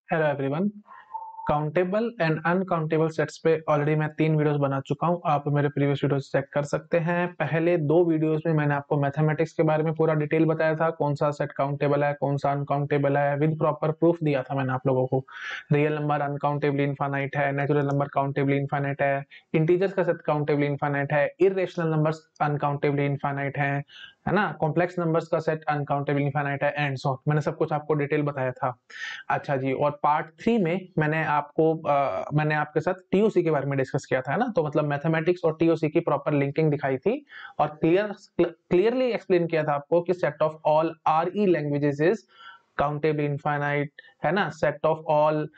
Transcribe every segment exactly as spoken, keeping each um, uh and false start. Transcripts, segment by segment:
Hello everyone. Countable and uncountable sets पे already मैं तीन वीडियोस बना चुका हूं। आप मेरे प्रीवियस वीडियोस चेक कर सकते हैं। पहले दो वीडियोस में मैंने आपको मैथमेटिक्स के बारे में पूरा डिटेल बताया था, कौन सा सेट काउंटेबल है, कौन सा अनकाउंटेबल है, विद प्रॉपर प्रूफ दिया था मैंने आप लोगों को। रियल नंबर अनकाउंटेबली इनफाइनाइट है, नेचुरल नंबर काउंटेबली इनफाइनाइट है, इंटीजर्स का सेट काउंटेबली इनफाइनाइट है, इररेशनल नंबर्स अनकाउंटेबली इनफाइनाइट है है ना, कॉम्प्लेक्स नंबर्स का सेट अनकाउंटेबली इनफाइनाइट है, एंड सो मैंने सब कुछ आपको डिटेल बताया था। अच्छा जी, और पार्ट थ्री में मैंने आपको आ, मैंने आपके साथ टीओसी के बारे में डिस्कस किया था, है ना। तो मतलब मैथमेटिक्स और टीओसी की प्रॉपर लिंकिंग दिखाई थी और क्लियर क्लियरली एक्सप्लेन किया था आपको कि set of all R E languages is countably infinite, है ना। Set of all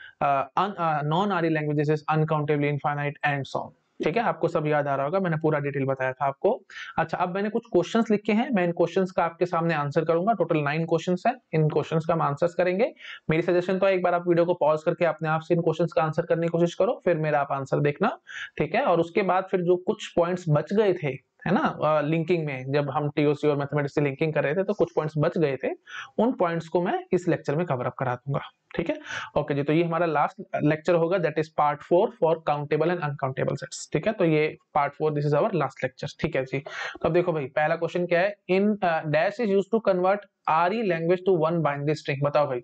non R E languages is uncountably infinite and so on. ठीक है, आपको सब याद आ रहा होगा, मैंने पूरा डिटेल बताया था आपको। अच्छा, अब मैंने कुछ क्वेश्चंस लिखे हैं, मैं इन क्वेश्चंस का आपके सामने आंसर करूंगा। टोटल नाइन क्वेश्चंस हैं, इन क्वेश्चंस का हम आंसर्स करेंगे। मेरी सजेशन तो है एक बार आप वीडियो को पॉज करके अपने आप से इन क्वेश्चंस का आंसर करने की कोशिश करो, फिर मेरा आप आंसर देखना, ठीक है। और उसके बाद फिर जो कुछ पॉइंट्स बच गए थे, है ना, लिंकिंग में जब हम टीओसी और मैथमेटिक्स से लिंकिंग कर रहे थे तो कुछ पॉइंट्स बच गए थे, उन पॉइंट्स को मैं इस लेक्चर में कवर अप करा दूंगा, ठीक है। ओके जी, तो ये हमारा लास्ट लेक्चर होगा, that is part four for countable and uncountable sets, ठीक है। तो ये part four, this is our last lecture, ठीक है जी। तो अब देखो भाई, पहला क्वेश्चन क्या है, in dash is used to convert R E language to one binary string. बताओ भाई,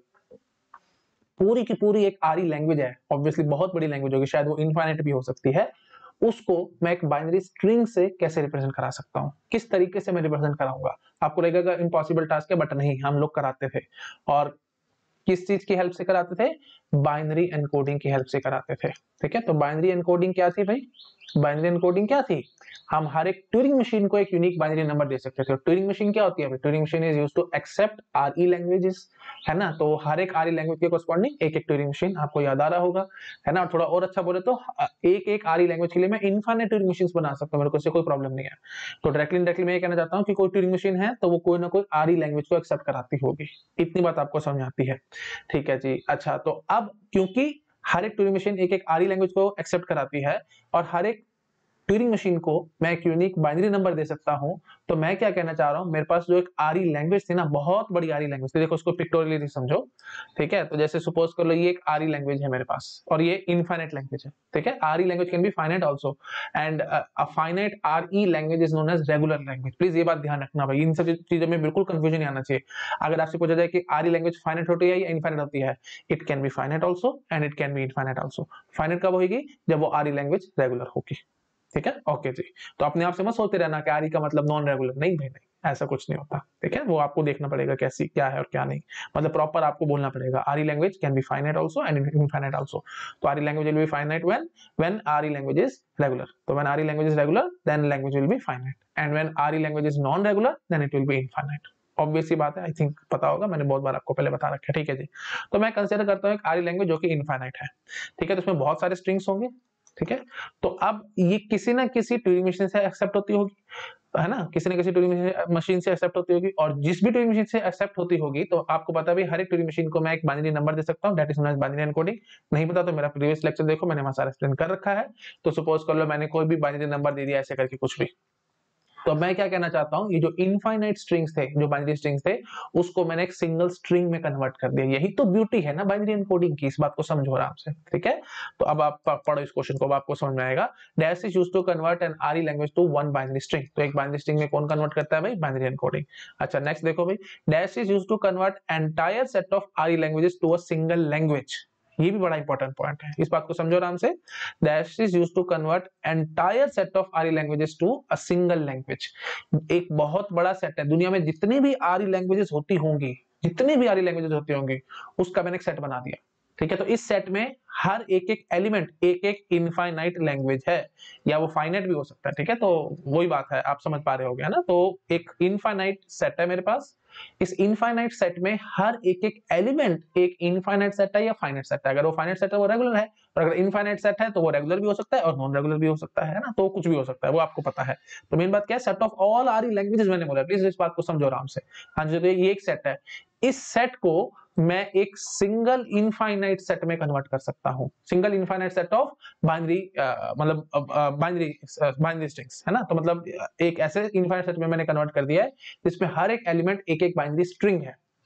पूरी की पूरी एक आरई लैंग्वेज है, ऑब्वियसली बहुत बड़ी लैंग्वेज होगी, शायद वो इनफाइनाइट भी हो सकती है, उसको मैं एक बाइनरी स्ट्रिंग से कैसे रिप्रेजेंट करा सकता हूं, किस तरीके से मैं रिप्रेजेंट कराऊंगा। आपको लगेगा इम्पॉसिबल टास्क है, बट नहीं, हम लोग कराते थे। और किस चीज की हेल्प से कराते थे? बाइनरी एनकोडिंग की हेल्प से कराते थे, ठीक है। तो बाइनरी एनकोडिंग क्या थी भाई? बाइनरी एनकोडिंग क्या थी? हम हर एक ट्यूरिंग मशीन को एक यूनिक बाइनरी नंबर दे सकते थे। ट्यूरिंग मशीन क्या होती है? Turing machine is used to accept R E languages, है ना। तो हर एक आरई लैंग्वेज के कोरस्पॉन्डिंग एक एक ट्यूरिंग मशीन, आपको याद आ रहा होगा, है ना। थोड़ा और अच्छा बोले तो एक एक आरई लैंग्वेज के लिए मैं इनफाइनाइट ट्यूरिंग मशीन बना सकता हूं, मेरे को इससे कोई प्रॉब्लम नहीं है। तो डायरेक्टली डायरेक्टली मैं ये कहना चाहता हूं कि कोई ट्यूरिंग मशीन है तो वो कोई ना कोई आरई लैंग्वेज को एक्सेप्ट कराती होगी, इतनी बात आपको समझ आती है, ठीक है जी। अच्छा, तो अब क्योंकि हर एक ट्यूरिंग मशीन एक एक आरई लैंग्वेज को एक्सेप्ट कराती है और हर एक ट्यूरिंग मशीन को मैं एक यूनिक बाइनरी नंबर दे सकता हूं, तो मैं क्या कहना चाह रहा हूं, मेरे पास जो एक आरई लैंग्वेज थी ना, बहुत बड़ी आरई लैंग्वेज थी, देखो उसको पिक्टोरियली समझो, ठीक है। तो जैसे सपोज कर लो ये एक आरई लैंग्वेज है मेरे पास और ये इनफाइनाइट लैंग्वेज है, ठीक है। R E language can be finite also, and a finite R E language is known as regular language. Please ये बात ध्यान रखना भाई, इन सब चीजों में बिल्कुल कंफ्यूजन नहीं आना चाहिए। अगर आपसे पूछा जाए कि आरई लैंग्वेज फाइनाइट होती है या इनफाइनाइट होती है, it can be finite also and it can be infinite also. Finite कब होगी? जब वो आरई लैंग्वेज रेगुलर होगी, ठीक है। ओके जी, तो अपने आप से मत सोचते रहना कि आरई का मतलब नॉन रेगुलर, नहीं भाई नहीं, ऐसा कुछ नहीं होता, ठीक है। वो आपको देखना पड़ेगा कैसी क्या है और क्या नहीं, मतलब प्रॉपर आपको बोलना पड़ेगा। R E language can be finite also and infinite also. तो R E language will be finite when when R E language is regular. तो when R E language is regular then language will be finite, and when R E language is non regular then it will be infinite. Obvious सी बात है, I think पता होगा, मैंने बहुत बार आपको पहले बता रखा है, ठीक है जी। तो मैं कंसीडर करता हूं एक आरई लैंग्वेज जो कि इनफाइनाइट है, ठीक है। तो इसमें बहुत सारे स्ट्रिंग्स होंगे, ठीक है। तो अब ये किसी ना किसी ट्यूरिंग मशीन से एक्सेप्ट होती होगी, है ना, किसी ना किसी ट्यूरिंग मशीन से एक्सेप्ट होती होगी, और जिस भी ट्यूरिंग मशीन से एक्सेप्ट होती होगी तो आपको पता भी हर एक ट्यूरिंग मशीन को मैं एक बाइनरी नंबर दे सकता हूं, that is known as binary encoding. नहीं पता तो मेरा प्रीवियस लेक्चर देखो, मैंने वहां सारा एक्सप्लेन कर रखा है। तो सपोज कर लो मैंने कोई भी बाइनरी नंबर दे दिया ऐसे करके कुछ भी, तो मैं क्या कहना चाहता हूं, ये जो इनफाइनाइट स्ट्रिंग्स थे, जो बाइनरी स्ट्रिंग्स थे, उसको मैंने एक सिंगल स्ट्रिंग में कन्वर्ट कर दिया। यही तो ब्यूटी है ना बाइनरी एनकोडिंग की, इस बात को समझो आराम से, ठीक है। तो अब आप पढ़ो इस क्वेश्चन को, अब आपको समझ में आएगा। Dash is used to convert an R E language to one binary string. तो एक बाइनरी स्ट्रिंग में कौन कन्वर्ट करता है भाई? Binary encoding. अच्छा, नेक्स्ट देखो भाई, dash is used to convert entire set of R E languages to a single language. ये भी बड़ा इंपॉर्टेंट पॉइंट है, इस बात को समझो आराम से। Dash is used to convert entire set of R E languages to a single language. एक बहुत बड़ा सेट है, दुनिया में जितनी भी आरई लैंग्वेजेस होती होंगी, जितनी भी आरई लैंग्वेजेस होती होंगी, उसका मैंने एक सेट बना दिया, ठीक है। तो इस सेट में हर एक एक एलिमेंट एक एक इनफाइनाइट लैंग्वेज है, या वो फाइनाइट भी हो सकता है, ठीक है। तो वही बात है, आप समझ पा रहे होगे, है ना। तो एक इनफाइनाइट सेट है मेरे पास, इस इनफाइनाइट सेट में हर एक एक एलिमेंट एक इनफाइनाइट सेट है या फाइनाइट सेट है। अगर वो फाइनाइट सेट है वो रेगुलर है, और अगर इनफाइनाइट सेट है तो वो रेगुलर भी हो सकता है और नॉन रेगुलर भी हो सकता है ना। तो कुछ भी हो सकता है, वो आपको पता है। तो मेन बात क्या है, set of all R E languages मैंने बोला, प्लीज इस बात को समझो आराम से। हाँ जी, तो ये एक सेट है, इस सेट को मैं एक सिंगल इनफाइनाइट सेट में कन्वर्ट कर सकता हूं, single infinite set of binary, मतलब बाइनरी बाइनरी स्ट्रिंग्स, है ना। तो मतलब एक ऐसे इनफाइनाइट सेट में मैंने कन्वर्ट कर दिया है जिसमें हर एक एलिमेंट एक एक बाइनरी स्ट्रिंग है,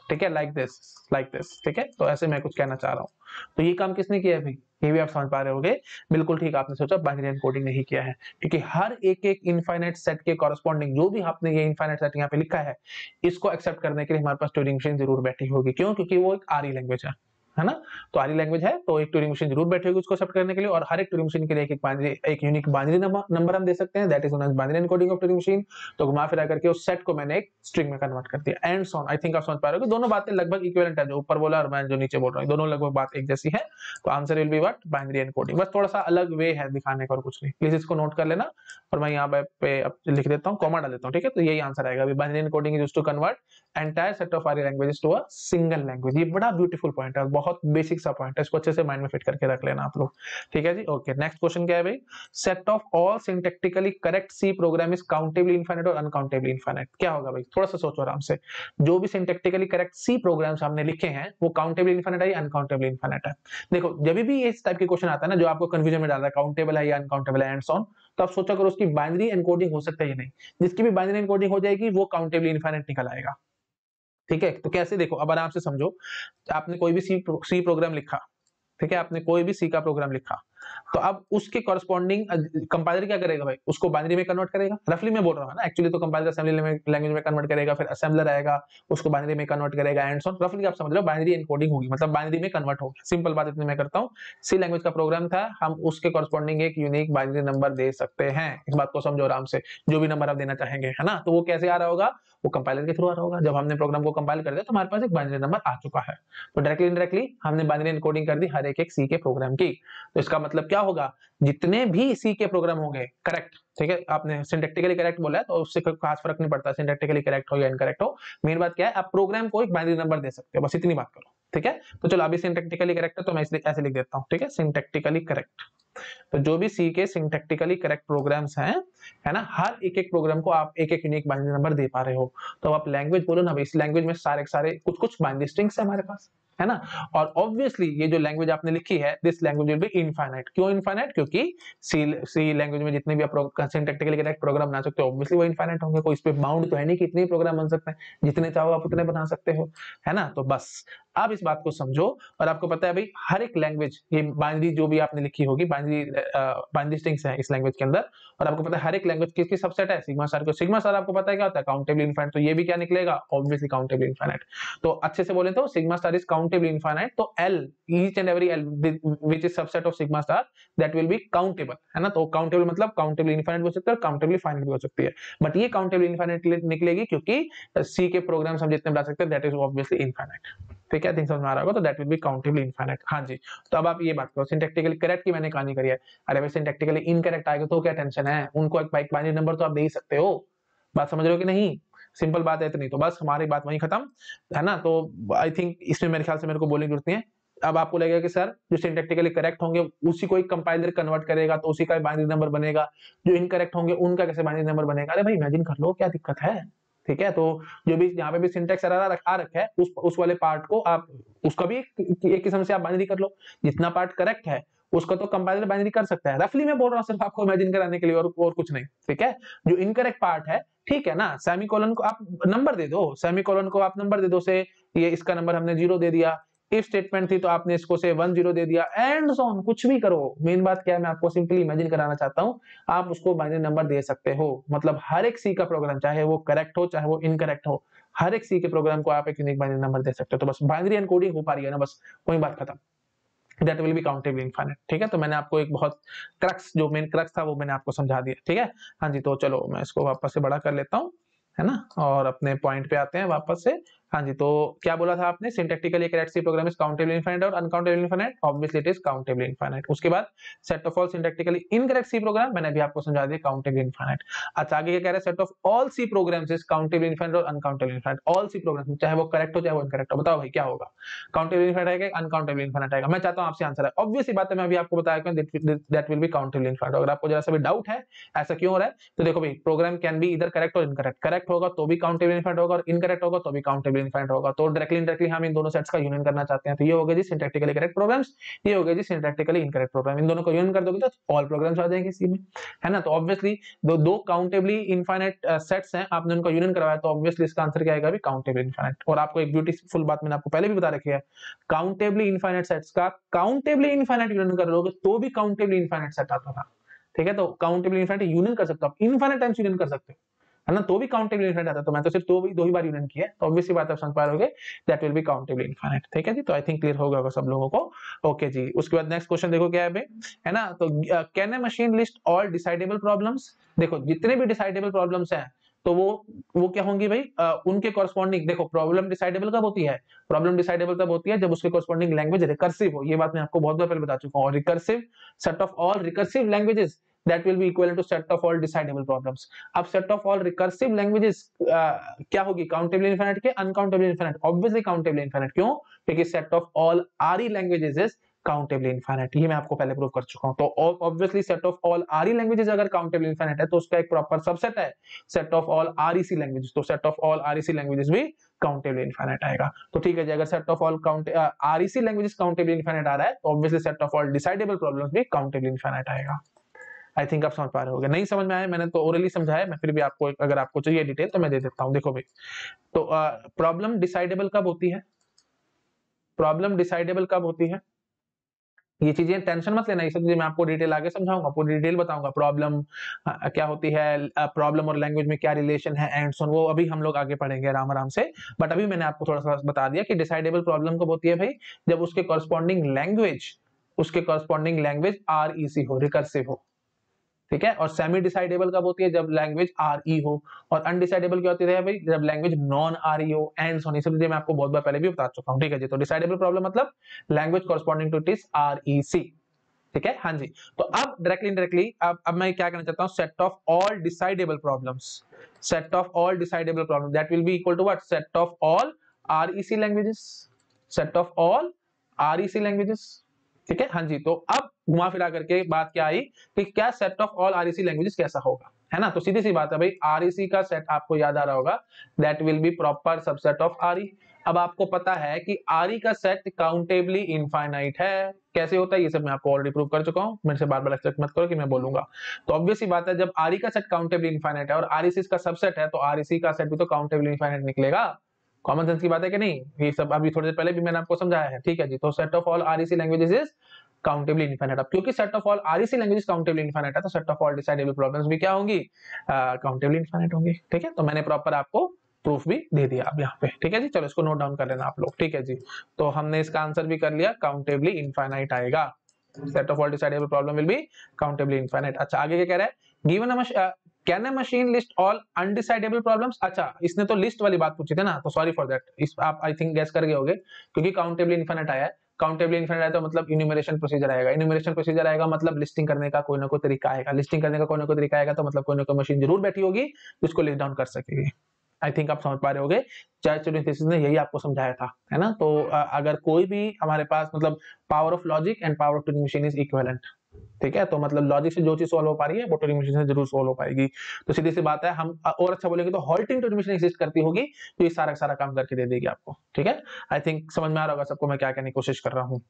ठीक है, लाइक दिस लाइक दिस, ठीक है। तो ऐसे मैं कुछ कहना चाह रहा हूँ। तो ये काम किसने किया है भाई, ये भी आप समझ पा रहे होगे, बिल्कुल ठीक आपने सोचा, बाइनरी एनकोडिंग नहीं किया है, क्योंकि हर एक एक इनफाइनाइट सेट के कॉरेस्पॉन्डिंग जो भी आपने ये इनफाइनाइट सेट यहाँ पे लिखा है, इसको एक्सेप्ट करने के लिए हमारे पास ट्यूरिंग मशीन जरूर बैठी होगी। क्यों? क्योंकि वो एक आरी लैंग्वेज है, है ना। तो आरी लैंग्वेज है तो एक ट्यूरिंग मशीन जरूर बैठी होगी उसको एक्सेप्ट करने के लिए, और हर एक ट्यूरिंग मशीन के लिए एक एक बाइनरी, एक यूनिक बाइनरी नंबर हम दे सकते हैं, that is known as binary encoding of Turing machine. तो घुमा फिरा करके उस सेट को मैंने एक स्ट्रिंग में कन्वर्ट कर दिया, and so on. I think आप समझ पा रहे हो कि दोनों बातें लगभग इक्विवेलेंट है, जो ऊपर बोला और मैं जो नीचे बोल रहा हूँ, दोनों लगभग बात एक जैसी है। तो answer will be what, binary encoding. बस थोड़ा सा अलग वे है दिखाने का और कुछ नहीं, प्लीज इसको नोट कर लेना। और मैं यहाँ पे अब लिख देता हूँ, कॉमा डाल देता हूँ, ठीक है। तो यही आंसर आएगा, binary encoding is used to convert entire set of R E languages to a single language. ये बड़ा ब्यूटीफुल पॉइंट है, बहुत बेसिक सा पॉइंट है, इसको अच्छे से माइंड में फिट करके रख लेना आप लोग, ठीक है जी। ओके, नेक्स्ट क्वेश्चन क्या है भाई, set of all syntactically correct C program is countably infinite और अनकाउंटेबली इनफाइनाइट। क्या होगा भाई, थोड़ा सा सोचो आराम से। जो भी सिंटैक्टिकली करेक्ट सी प्रोग्राम्स हमने लिखे हैं वो काउंटेबली इनफाइनाइट है या अनकाउंटेबली इनफाइनाइट है। देखो, जब भी इस टाइप के क्वेश्चन आता है ना, जो आपको कंफ्यूजन में डाल रहा है काउंटेबल है या अनकाउंटेबल है एंड सो ऑन, तो आप सोचा करो उसकी बाइनरी एनकोडिंग हो सकता है या नहीं। जिसकी भी बाइनरी एनकोडिंग हो जाएगी वो काउंटेबली इनफाइनाइट निकल आएगा, ठीक है। तो कैसे, देखो अब आराम से समझो, आपने कोई भी सी सी प्रोग्राम लिखा, ठीक है, आपने कोई भी सी का प्रोग्राम लिखा, तो अब उसके कॉरेस्पॉन्डिंग कंपाइलर क्या करेगा भाई, उसको बाइनरी में कन्वर्ट करेगा। रफली मैं बोल रहा हूँ ना, एक्चुअली तो कंपाइलर असेंबली लैंग्वेज में कन्वर्ट करेगा, फिर असेंबलर आएगा उसको बाइनरी में कन्वर्ट करेगा, एंड सो ऑन। रफली आप समझ रहे हो, बाइनरी एनकोडिंग होगी, मतलब बाइनरी में कन्वर्ट होगी। सिंपल बात इतनी मैं करता हूँ, सी लैंग्वेज का प्रोग्राम था, हम उसके कॉरेस्पॉन्डिंग एक यूनिक बाइनरी नंबर दे सकते हैं। इस बात को समझो आराम से, जो भी नंबर आप देना चाहेंगे, है ना। तो वो कैसे आ रहा होगा, वो कंपाइलर के थ्रू आ रहा होगा। जब हमने प्रोग्राम को कंपाइल कर दिया तो हमारे पास एक बाइनरी नंबर आ चुका है, तो डायरेक्टली इनडायरेक्टली हमने बाइनरी एनकोडिंग कर दी हर एक एक सी के प्रोग्राम की। तो इसका मतलब क्या होगा, जितने भी सी के प्रोग्राम होंगे करेक्ट, ठीक है, आपने सिंटैक्टिकली करेक्ट बोला है तो उससे कोई खास फर्क नहीं पड़ता सिंटैक्टिकली करेक्ट हो या इनकरेक्ट हो। मेन बात क्या है, आप प्रोग्राम को एक बाइनरी नंबर दे सकते हो, बस इतनी बात करो, ठीक है। तो चलो अभी सिंटैक्टिकली करेक्ट है तो मैं इसलिए ऐसे लिख देता हूँ, ठीक है, सिंटैक्टिकली करेक्ट। तो जो भी सी के सिंटैक्टिकली करेक्ट प्रोग्राम्स हैं, है ना, हर एक एक प्रोग्राम को आप एक एक यूनिक बाइनरी नंबर दे पा रहे हो। तो आप लैंग्वेज बोलो ना भाई, इस लैंग्वेज में सारे सारे कुछ कुछ बाइनरी स्ट्रिंग्स है हमारे पास, है ना। और ऑब्वियसली ये जो लैंग्वेज आपने लिखी है, this language will be infinite. क्यों इनफाइनाइट, क्योंकि सी सी लैंग्वेज में जितने भी आप सिंटैक्टिकली करेक्ट प्रोग्राम बना सकते हो, ऑब्वियसली वो इनफाइनाइट होंगे। कोई इस पे बाउंड तो है नहीं कि इतने प्रोग्राम बन सकते हैं, जितने चाहो आप उतने बना सकते हो, है ना। तो बस आप इस बात को समझो, और आपको पता है भाई हर एक लैंग्वेज, ये बाइनरी जो भी आपने लिखी होगी, बाइनरी बाइनरी स्ट्रिंग्स है इस लैंग्वेज के अंदर, और आपको पता है हर एक लैंग्वेज किसकी सबसेट है, सिग्मा स्टार को। सिग्मा स्टार आपको पता है क्या होता है, काउंटेबली इनफाइनाइट। तो ये भी क्या निकलेगा, ऑब्वियसली काउंटेबली इनफाइनाइट। तो अच्छे से बोले तो sigma star is countably infinite, तो L, each and every L which is subset of sigma star, that will be countable, है ना। तो काउंटेबल मतलब काउंटेबली इनफाइनाइट हो सकता है, काउंटेबली फाइनाइट भी हो सकती है, बट ये काउंटेबली इनफाइनाइट निकलेगी क्योंकि सी के प्रोग्राम्स हम जितने बना सकते हैं, दैट इज ऑब्वियसली इनफाइनाइट, ठीक है। थिंक समझ में आ रहा होगा, तो that will be countably infinite. हाँ जी, तो अब आप ये बात करो, सिंटैक्टिकली करेक्ट की मैंने कहानी करी है, अरे भाई सिंटैक्टिकली इनकरेक्ट आएगा तो क्या टेंशन है, उनको एक बाइनरी नंबर तो आप दे ही सकते हो। बात समझ रहे हो कि नहीं, सिंपल बात है इतनी, तो बस हमारी बात वहीं खत्म, है ना। तो आई थिंक इसमें मेरे ख्याल से मेरे को बोलने की जरूरत नहीं है। अब आपको लगेगा कि सर जो सिंटैक्टिकली करेक्ट होंगे उसी को एक कंपाइलर कन्वर्ट करेगा तो उसी का बाइनरी नंबर बनेगा, जो इनकरेक्ट होंगे उनका कैसे बाइनरी नंबर बनेगा। अरे भाई इमेजिन कर लो, क्या दिक्कत है, ठीक है। तो जो भी यहाँ पे भी सिंटैक्स एरर आ रखा है, उस उस वाले पार्ट को आप, उसका भी एक, एक किस्म से आप बाइनरी कर लो। जितना पार्ट करेक्ट है उसका तो कंपाइलर बाइनरी कर सकता है, रफली मैं बोल रहा हूँ सिर्फ आपको इमेजिन कराने के लिए, और, और कुछ नहीं, ठीक है। जो इनकरेक्ट पार्ट है, ठीक है ना, सेमीकोलन को आप नंबर दे दो, सेमीकोलन को आप नंबर दे दो, से ये इसका नंबर हमने जीरो दे दिया, इफ स्टेटमेंट थी तो आपने इसको से वन जीरो दे दिया, एंड सो ऑन, कुछ भी करो। मेन बात क्या है, मैं आपको सिंपली इमेजिन कराना चाहता हूं, आप उसको बाइनरी नंबर दे सकते हो। मतलब हर एक सी का प्रोग्राम, चाहे वो करेक्ट हो चाहे वो इनकरेक्ट हो, हर एक सी के प्रोग्राम को आप एक यूनिक बाइनरी नंबर दे सकते हो। तो बस बाइनरी एनकोडिंग हो पा रही है ना, बस वही बात खत्म, that will be countable infinite, ठीक है। तो मैंने आपको एक बहुत क्रक्स, जो मेन क्रक्स था वो मैंने आपको समझा दिया, ठीक है। हाँ जी, तो चलो मैं इसको वापस से बड़ा कर लेता हूँ, है ना, और अपने पॉइंट पे आते हैं वापस से। हाँ जी, तो क्या बोला था आपने, syntactically correct C program is countable infinite और uncountable infinite, obviously it is countable infinite. उसके बाद set of all syntactically incorrect C program, मैंने भी आपको समझा दिया, काउंटेबल इनफाइनाइट। अच्छा आगे क्या कह रहे हैं, set of all C programs is countable infinite और uncountable infinite. All C program, चाहे वो करेक्ट हो चाहे वो इनकरेक्ट हो, बताओ भाई क्या होगा, काउंटेबल इनफाइनाइट आएगा, अनकाउंटेबल इनफाइनाइट आएगा। मैं चाहता हूं आपसे आंसर है, ऑब्वियस सी बात है, मैं अभी आपको बताया कि that will be countable infinite. अगर आपको जरा सा भी डाउट है ऐसा क्यों हो रहा है, तो देखो भाई, प्रोग्राम कैन बी इधर करेक्ट और इनकरेक्ट, करेक्ट होगा तो भी काउंटेबल इनफाइनाइट होगा और इनकरेक्ट होगा तो भी काउंटेबल काउंटेबल इनफाइनाइट होगा। तो डायरेक्टली इनडायरेक्टली हम इन दोनों सेट्स का यूनियन करना चाहते हैं। तो ये हो गया जी सिंटैक्टिकली करेक्ट प्रोग्राम्स, ये हो गया जी सिंटैक्टिकली इनकरेक्ट प्रोग्राम। इन दोनों को यूनियन कर दोगे तो ऑल प्रोग्राम्स आ जाएंगे इसी में, है ना। तो ऑब्वियसली दो दो काउंटेबली इनफाइनाइट सेट्स हैं, आपने उनको यूनियन करवाया तो ऑब्वियसली इसका आंसर क्या आएगा? भी काउंटेबल इनफाइनाइट। और आपको एक ब्यूटीफुल बात मैंने आपको पहले भी बता रखी है, काउंटेबली इनफाइनाइट सेट्स का काउंटेबली इनफाइनाइट यूनियन कर लोगे तो भी काउंटेबली इनफाइनाइट सेट आता था, ठीक है। तो काउंटेबली इनफाइनाइट यूनियन कर सकते हो आप, इनफाइनाइट टाइम्स यूनियन कर सकते हो, है ना, तो भी काउंटेबल इनफाइनाइट आता है। तो मैं तो सिर्फ दो दो ही बार यूनियन किया है, तो ऑब्वियसली बात आप समझ पा रहे that will be countable infinite, ठीक है जी। तो आई थिंक क्लियर हो गया होगा सब लोगों को। ओके जी, उसके बाद नेक्स्ट क्वेश्चन देखो क्या है बे, है ना। तो can a machine list all decidable problems? देखो जितने भी डिसाइडेबल प्रॉब्लम्स हैं तो वो वो क्या होंगी भाई? आ, उनके कॉरस्पॉन्डिंग, देखो प्रॉब्लम डिसाइडेबल कब होती है? प्रॉब्लम डिसाइडेबल तब होती है जब उसके कॉरस्पॉन्डिंग लैंग्वेज रिकर्सिव हो। ये बात मैं आपको बहुत बार पहले बता चुका हूं। और recursive set of all recursive languages that will be equivalent to set of all decidable problems. अब set of all recursive languages uh, क्या होगी? countable infinite के uncountable infinite? obviously countable infinite। क्यों? क्योंकि set of all R E languages is countable infinite। ये मैं आपको पहले प्रूव कर चुका हूं। तो obviously set of all R E languages अगर countable infinite है तो उसका एक प्रॉपर सबसेट है set of all R E C languages। तो set of all R E C languages भी countable infinite आएगा। तो ठीक है जी, अगर set of all count uh, R E C languages countable infinite आ रहा है तो obviously set of all decidable problems भी countable infinite आएगा। आई थिंक आप समझ पा रहे होगे। नहीं समझ में आया, मैंने तो ओरली समझाया, मैं फिर भी आपको अगर आपको चाहिए डिटेल तो मैं दे देता हूं। देखो भाई, तो प्रॉब्लम डिसाइडेबल कब होती है? प्रॉब्लम डिसाइडेबल कब होती है? ये चीजें टेंशन मत लेना, ये सब चीजें मैं आपको डिटेल आगे समझाऊंगा, पूरी डिटेल बताऊंगा। प्रॉब्लम क्या होती है, प्रॉब्लम और लैंग्वेज में क्या रिलेशन है एंड सो, वो अभी हम लोग आगे पढ़ेंगे आराम आराम से। बट अभी मैंने आपको थोड़ा सा बता दिया कि डिसाइडेबल प्रॉब्लम कब होती है भाई? जब उसके कॉरस्पॉन्डिंग लैंग्वेज उसके corresponding language R E C हो, रिकर्सिव हो, ठीक है। और सेमी डिसाइडेबल कब होती है? जब लैंग्वेज आर ई हो। और अनडिसाइडेबल क्या होती है भाई? जब लैंग्वेज नॉन आर ई हो एंड सो। सब चीजें मैं आपको बहुत बार पहले भी बता चुका हूं, ठीक है जी। तो डिसाइडेबल प्रॉब्लम मतलब language corresponding to it is R E C, ठीक है। हाँ जी, तो अब डायरेक्टली इनडायरेक्टली अब अब मैं क्या करना चाहता हूं? Set of all decidable problems, set of all decidable problem that will be equal to what? Set of all R E C languages, set of all R E C languages, ठीक है। हाँ जी, तो अब घुमा फिरा करके बात क्या आई कि क्या set of all REC languages कैसा होगा, है ना। तो सीधी सी बात है भाई, आरईसी का सेट आपको याद आ रहा होगा, that will be proper subset of RE. अब आपको पता है कि आरई का सेट काउंटेबली इनफाइनाइट है। कैसे होता है ये सब मैं आपको ऑलरेडी प्रूव कर चुका हूं, मेरे से बार बार एक्सपेक्ट मत करो कि मैं बोलूंगा। तो ऑब्वियस सी बात है, जब आरई का सेट काउंटेबली इनफाइनाइट है और आरईसी का सबसेट है तो आरईसी का सेट भी तो काउंटेबली इनफाइनाइट निकलेगा। कॉमन सेंस की बात है कि नहीं? ये सब अभी थोड़ी देर पहले भी मैंने आपको समझाया है, ठीक है जी। तो set of all REC languages is countably infinite. अब क्योंकि set of all REC languages countably infinite है तो set of all decidable problems भी क्या होंगी? काउंटेबली इनफाइनाइट होंगी, ठीक है। तो मैंने प्रॉपर आपको प्रूफ भी दे दिया अब यहाँ पे, ठीक है जी। चलो इसको नोट डाउन कर लेना आप लोग, ठीक है जी। तो हमने इसका आंसर भी कर लिया, काउंटेबली इनफाइनाइट आएगा। Set of all decidable problem will be countably infinite. अच्छा आगे क्या कह रहा है? Given a can a machine list all undecidable problems? अच्छा इसने तो लिस्ट वाली बात पूछी थी ना, तो सॉरी फॉर दैट। इस आप आई थिंक गैस कर गए होगे, क्योंकि काउंटेबली इनफाइनाइट आया है। काउंटेबली इनफाइनाइट आया तो मतलब इन्यूमरेशन प्रोसीजर आएगा, इन्यूमरेशन प्रोसीजर आएगा मतलब लिस्टिंग करने का कोई ना कोई तरीका आएगा, लिस्टिंग करने का कोई ना कोई तरीका आएगा तो मतलब कोई ना कोई मशीन जरूर बैठी होगी जिसको लिस्ट डाउन कर सकेगी। आई थिंक आप समझ पा रहे होगे, चार्ल्स थीसिस ने यही आपको समझाया था, है ना। तो अगर कोई भी हमारे पास मतलब power of logic and power of Turing machine is equivalent, ठीक है। तो मतलब लॉजिक से जो चीज सॉल्व हो पा रही है वो ट्यूरिंग मशीन से जरूर सॉल्व हो पाएगी। तो सीधी सी बात है, हम और अच्छा बोलेंगे तो हॉल्टिंग ट्यूरिंग मशीन एग्जिस्ट करती होगी तो ये सारा सारा काम करके दे देगी आपको, ठीक है। आई थिंक समझ में आ रहा होगा सबको मैं क्या कहने की कोशिश कर रहा हूँ।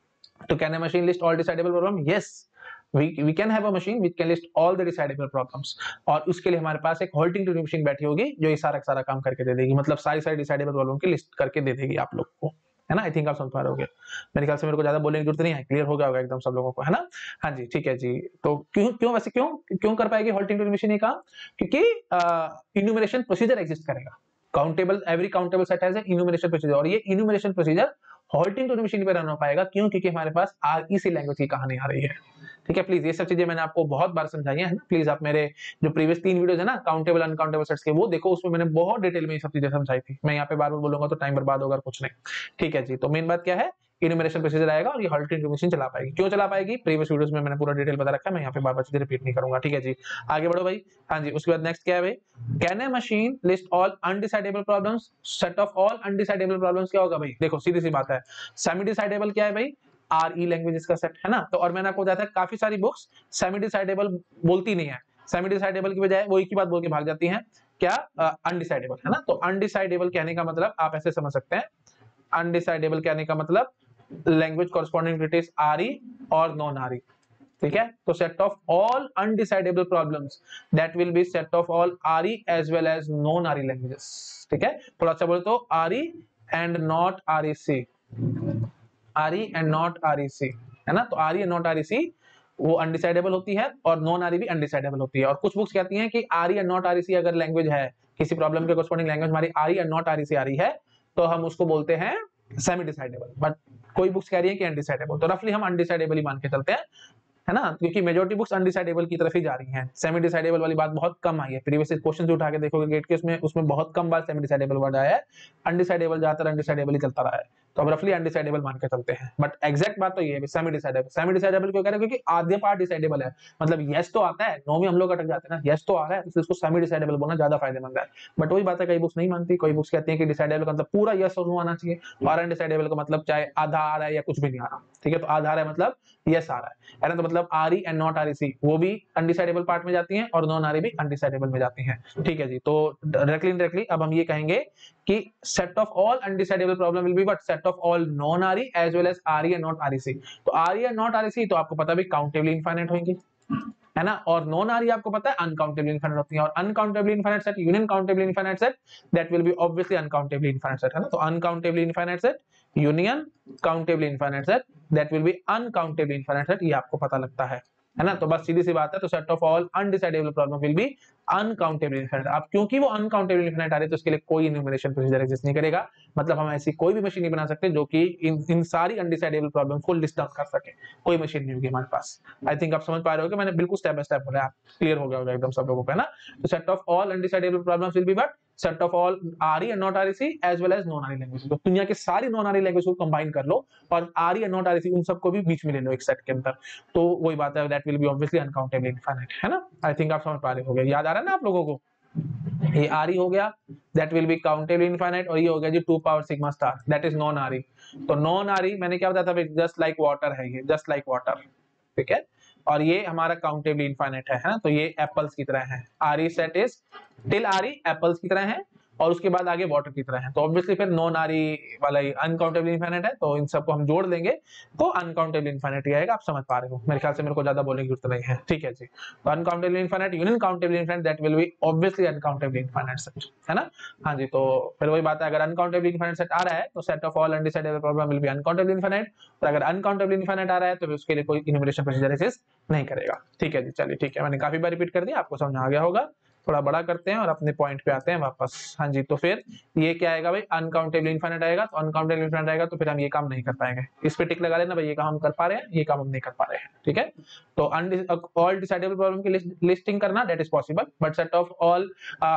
तो can a machine list all decidable problem? Yes, we we can have a machine which can list all the decidable problems। और उसके लिए हमारे पास एक हॉल्टिंग ट्यूरिंग मशीन बैठी होगी जो ये सारा सारा काम करके दे देगी, मतलब सारी सारी डिसाइडेबल प्रॉब्लम की लिस्ट करके दे देगी आप लोग को, है ना। आई थिंक आप समझ पा रहे होगे, मेरे ख्याल से मेरे को ज्यादा बोलने की जरूरत नहीं है, क्लियर हो गया होगा एकदम सब लोगों को, है ना। हाँ जी ठीक है जी। तो क्यों क्यों वैसे क्यों क्यों कर पाएगी हॉल्टिंग ट्यूरिंग मशीन ये काम? क्योंकि इन्यूमरेशन प्रोसीजर एग्जिस्ट करेगा। Countable every countable set has an enumeration procedure, और ये enumeration procedure halting Turing machine पे रन हो पाएगा। क्यों? क्योंकि हमारे पास आरईसी लैंग्वेज की कहानी आ रही है, ठीक है। प्लीज ये सब चीजें मैंने आपको बहुत बार समझाई है ना। प्लीज आप मेरे जो प्रीवियस तीन वीडियोस है ना काउंटेबल अनकाउंटेबल सेट्स के, वो देखो, उसमें मैंने बहुत डिटेल में ये सब चीजें समझाई थी। मैं यहाँ पे बार बार बोलूंगा तो टाइम बर्बाद होगा, कुछ नहीं, ठीक है जी। तो मेन बात क्या है, इन्यूमरेशन प्रोसीजर आएगा और ये हॉल्टिंग ट्यूरिंग मशीन चला पाएगी। क्यों चला पाएगी? प्रीवियस वीडियोस में मैंने पूरा डिटेल बता रखा है, मैं यहाँ पे बार बार चीजें रिपीट नहीं करूंगा, ठीक है जी। आगे बढ़ो भाई। हाँ जी, उसके बाद नेक्स्ट क्या है भाई? Can a machine list all undecidable problems? Set of all undecidable problems क्या होगा भाई? देखो सीधी सी बात है, सेमी डिसाइडेबल क्या है भाई? आर ई लैंग्वेजेस का सेट, है ना। तो और मैंने आपको बताया था काफी सारी बुक्स सेमी डिसाइडेबल बोलती नहीं है, सेमी डिसाइडेबल की बजाय वो एक ही बात बोल के भाग जाती हैं क्या अनडिसाइडेबल, है ना। तो अनडिसाइडेबल कहने का मतलब आप ऐसे समझ सकते हैं, अनडिसाइडेबल कहने का मतलब language corresponding to it is RE और नॉन आरई, ठीक है। तो set of all undecidable problems that will be set of all RE as well as non RE languages, ठीक है। थोड़ा सा बोले तो RE and not REC, RE and not REC, है ना। तो आरई एंड नॉट आरईसी वो अनडिसाइडेबल होती है और नॉन आरई भी अनडिसाइडेबल होती है। और कुछ बुक्स कहती हैं कि आरई एंड नॉट आरईसी अगर लैंग्वेज है, किसी प्रॉब्लम के कॉरस्पॉन्डिंग लैंग्वेज हमारी आरई एंड नॉट आरईसी आ रही है, तो हम उसको बोलते हैं सेमी डिसाइडेबल। बट कोई बुक्स कह रही है कि अनडिसाइडेबल, तो रफली हम अनडिसाइडेबल ही मान के चलते हैं, है ना, क्योंकि मेजॉरिटी बुक्स अनडिसाइडेबल की तरफ ही जा रही हैं। सेमी डिसाइडेबल वाली बात बहुत कम आई है, प्रीवियस क्वेश्चन उठा के देखोगे गेट के, उसमें उसमें बहुत कम बार सेमी डिसाइडेबल वर्ड आया है, अनडिसाइडेबल ज्यादातर अनडिसाइडेबल ही चलता रहा है। तो अब रफली अनडिसाइडेबल मान के चलते हैं, बट एग्जैक्ट बात तो ये है सेमी डिसाइडेबल। सेमी डिसाइडेबल क्यों कह रहे हैं, क्योंकि आधे पार्ट डिसाइडेबल है, मतलब यस तो आता है, नो में हम लोग अटक जाते हैं ना, यस तो आ रहा है, तो इसको सेमी डिसाइडेबल बोलना ज्यादा फायदेमंद है। बट वही बात है, कई बुक्स नहीं मानती, कोई बुक्स कहती है कि डिसाइडेबल का मतलब पूरा यस और नो आना चाहिए, और अनडिसाइडेबल का मतलब चाहे आधा आ रहा है या कुछ भी नहीं आ रहा, ठीक है। तो आधा आ रहा है मतलब यस आ रहा है, है ना। तो मतलब आरई एंड नॉट आरईसी वो भी अनडिसाइडेबल पार्ट में जाती हैं और नॉन आरई भी अनडिसाइडेबल में जाती हैं, ठीक है जी। तो डायरेक्टली इनडायरेक्टली अब हम ये कहेंगे कि set of all undecidable problem will be what, set of all non RE as well as RE and not REC. तो आरई एंड नॉट आरईसी तो आपको पता भी काउंटेबली इनफाइनाइट होंगी, है ना, और नॉन आरई आपको पता है अनकाउंटेबली इनफाइनाइट होती है। और uncountably infinite set union countably infinite set that will be obviously uncountably infinite set, है ना। तो uncountably infinite set union countably infinite set that will be uncountably infinite set, ये आपको पता लगता है, है ना। तो बस सीधी सी बात है, तो set of all undecidable problem will be uncountable infinite. अब क्योंकि वो अनकाउंटेबल इनफाइनाइट आ रही है, तो इसके लिए कोई इन्यूमरेशन प्रोसीजर एग्जिस्ट नहीं करेगा, मतलब हम ऐसी कोई भी मशीन नहीं बना सकते जो कि इन, इन सारी अनडिसाइडेबल प्रॉब्लम को लिस्ट डाउन कर सके, कोई मशीन नहीं होगी हमारे पास। आई थिंक आप समझ पा रहे हो कि मैंने बिल्कुल स्टेप बाय स्टेप बोला, क्लियर हो गया होगा एकदम सब लोगों को, है ना। तो set of all undecidable problems will be what, set of all RE and not REC as well as non RE language. तो दुनिया के सारी नॉन आरई लैंग्वेज को कंबाइन कर लो और आरई एंड नॉट आरईसी उन सबको भी बीच में ले लो एक सेट के अंदर, तो वही बात है, that will be obviously uncountable infinite, है ना। आई थिंक आप समझ पा रहे होंगे, याद आ रहा है ना आप लोगों को। ये आरई हो गया that will be countable infinite, और ये हो गया जी two power sigma star that is non RE. तो नॉन आरई मैंने क्या बताया था, जस्ट लाइक वाटर है, ये जस्ट लाइक वाटर, ठीक है। और ये हमारा काउंटेबल इनफाइनाइट है, है ना। तो ये एप्पल्स की तरह है, RE set is till RE apples की तरह है, और उसके बाद आगे वाटर की तरह है। तो ऑब्वियसली फिर नॉन आरई वाला अनकाउंटेबल इनफाइनाइट है, तो इन सबको हम जोड़ देंगे तो अनकाउंटेबल इनफाइनाइट आएगा। आप समझ पा रहे हो, मेरे ख्याल से मेरे को ज्यादा बोलने की जरूरत नहीं है, ठीक है जी। तो uncountable infinite union countable infinite that will be obviously uncountable infinite set, है ना। हाँ जी, तो फिर वही बात है, अगर अनकाउंटेबल इनफाइनाइट सेट आ रहा है तो set of all undecidable problem will be uncountable infinite, और अगर अनकाउंटेबल इनफाइनाइट आ रहा है तो फिर उसके लिए कोई इन्यूमरेशन प्रोसीजर एग्जिस्ट नहीं करेगा, ठीक है जी। चलिए ठीक है, मैंने काफी बार रिपीट कर दिया, आपको समझ आ गया होगा। थोड़ा बड़ा करते हैं और अपने पॉइंट पे आते हैं वापस। हाँ जी, तो फिर ये क्या आएगा भाई, अनकाउंटेबल इनफाइनाइट आएगा। तो अनकाउंटेबल इनफाइनाइट आएगा तो फिर हम ये काम नहीं कर पाएंगे, इस पे टिक लगा लेना भाई, ये काम हम कर पा रहे हैं, ये काम हम नहीं कर पा रहे हैं, ठीक है। तो ऑल डिसाइडेबल प्रॉब्लम की लिस्टिंग करना that is possible, but set of all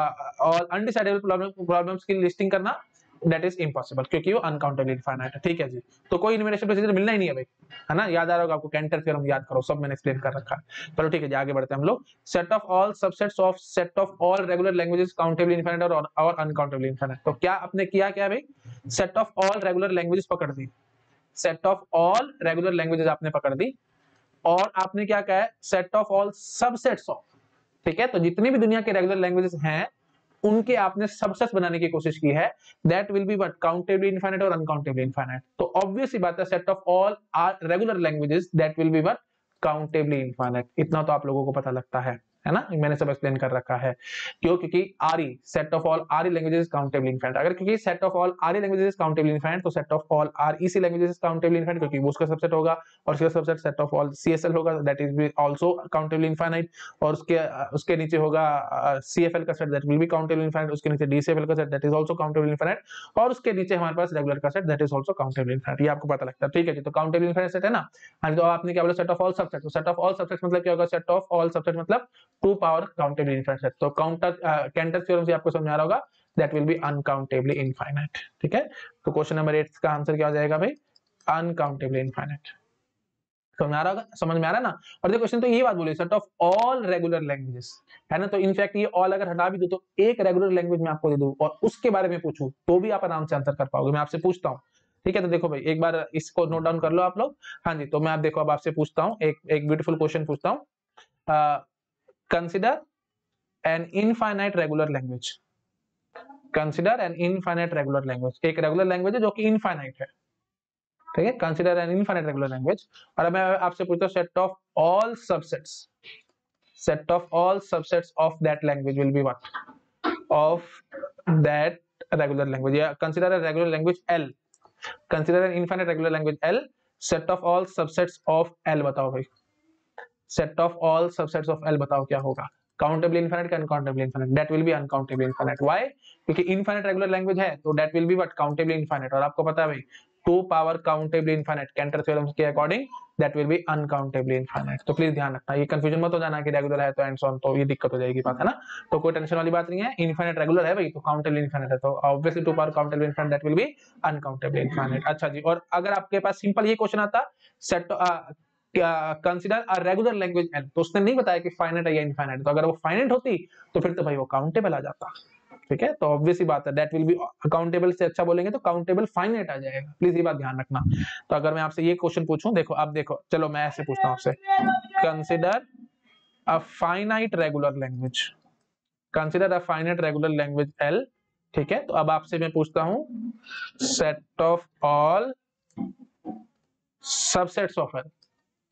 all undecidable problem problems की लिस्टिंग करना दैट इज इम्पॉसिबल, क्योंकि वो अनकाउंटेबल इनफाइनाइट है, ठीक है जी। तो कोई इन्यूमरेशन प्रोसीजर मिलना ही नहीं है भाई, है ना। याद आ रहा होगा आपको, कैंटर थ्योरम याद करो, सब मैंने एक्सप्लेन कर रखा है। चलो ठीक है जी, आगे बढ़ते हैं हम लोग। Set of all subsets of set of all regular languages countable infinite और और अनकाउंटेबल इनफाइनाइट। तो क्या आपने किया क्या भाई, set of all regular languages पकड़ दी, set of all regular languages आपने पकड़ दी, और आपने क्या कहा है, set of all subsets of, ठीक है। तो जितनी भी दुनिया के रेगुलर लैंग्वेजेस हैं उनके आपने सबसेट बनाने की कोशिश की है, that will be what, countable infinite और अनकाउंटेबल इनफाइनाइट। तो ऑब्वियस सी बात है, set of all R regular languages that will be what, countably infinite. इतना तो आप लोगों को पता लगता है, है ना, मैंने सब एक्सप्लेन कर रखा है। क्यों, क्योंकि RE set of all R E languages countable infinite, अगर क्योंकि set of all R E languages countable infinite, तो set of all REC languages countable infinite, क्योंकि वो उसका सबसेट होगा, और उसका subset set of all CSL होगा दैट इज भी आल्सो काउंटेबल इनफाइनाइट, और उसके उसके नीचे होगा सीएफएल का set that will be countable infinite, उसके नीचे डीसीएफएल का set that is also countable infinite, और उसके नीचे हमारे पास रेगुलर का set that is also countable infinite. ये आपको पता लगता है, ठीक है जी। तो काउंटेबल इनफाइनाइट सेट है ना। हाँ, तो आपने क्या बोला, सेट ऑफ ऑल सबसेट। तो सेट ऑफ ऑल सबसेट मतलब क्या होगा, सेट ऑफ ऑल सबसेट मतलब two power countable infinite set. तो काउंटर कैंटर थ्योरम से आपको समझ आ रहा होगा, that will be uncountably infinite, ठीक है। तो क्वेश्चन नंबर एट का आंसर क्या हो जाएगा भाई, अनकाउंटेबली इनफाइनाइट। समझ आ रहा होगा, समझ में आ रहा है ना। और देखो क्वेश्चन तो यही बात बोली, set of all regular languages, है ना। तो इनफैक्ट ये ऑल अगर हटा भी दो तो एक रेगुलर लैंग्वेज में आपको दे दूं और उसके बारे में पूछूं तो भी आप आराम से आंसर कर पाओगे। मैं आपसे पूछता हूँ, ठीक है। तो देखो भाई, एक बार इसको नोट डाउन कर लो आप लोग। हाँ जी, तो मैं आप देखो अब आपसे पूछता हूँ, एक एक ब्यूटीफुल क्वेश्चन पूछता हूँ। Consider an infinite regular language, consider an infinite regular language, एक रेगुलर लैंग्वेज है जो कि इनफाइनाइट है, ठीक है, consider an infinite regular language. और अब मैं आपसे पूछता हूं set of all subsets, set of all subsets of that language will be what, of that regular language, या consider a regular language L, consider an infinite regular language L, set of all subsets of L बताओ भाई, set of all subsets of L बताओ क्या होगा, countable infinite का uncountable infinite, that will be uncountable infinite. Why? क्योंकि infinite regular language है तो that will be what, countable infinite. और आपको पता है भाई two power countable infinite, Cantor theorem के according that will be uncountable infinite. तो प्लीज ध्यान रखना, ये कंफ्यूजन मत हो जाना कि रेगुलर है तो एंड सो ऑन, तो ये दिक्कत हो जाएगी बात, है ना। तो कोई टेंशन वाली बात नहीं है, इनफाइनाइट रेगुलर है भाई तो काउंटेबल इनफाइनाइट है, तो obviously two power countable infinite that will be uncountable infinite. अच्छा जी, और अगर आपके पास सिंपल ये क्वेश्चन आता set consider a regular language L, तो उसने नहीं बताया कि फाइनाइट है या इनफाइनाइट, तो अगर वो फाइनाइट होती तो फिर तो भाई वो काउंटेबल आ जाता, ठीक है। तो ऑब्वियस ही बात है दैट विल बी अकाउंटेबल से अच्छा बोलेंगे तो काउंटेबल फाइनाइट आ जाएगा, प्लीज ये बात ध्यान रखना। तो अगर मैं आपसे ये क्वेश्चन पूछूं, देखो आप देखो, चलो मैं ऐसे पूछता हूं आपसे, consider a finite regular language, consider a finite regular language L, ठीक है। तो अब आपसे मैं पूछता हूं set of all subsets of L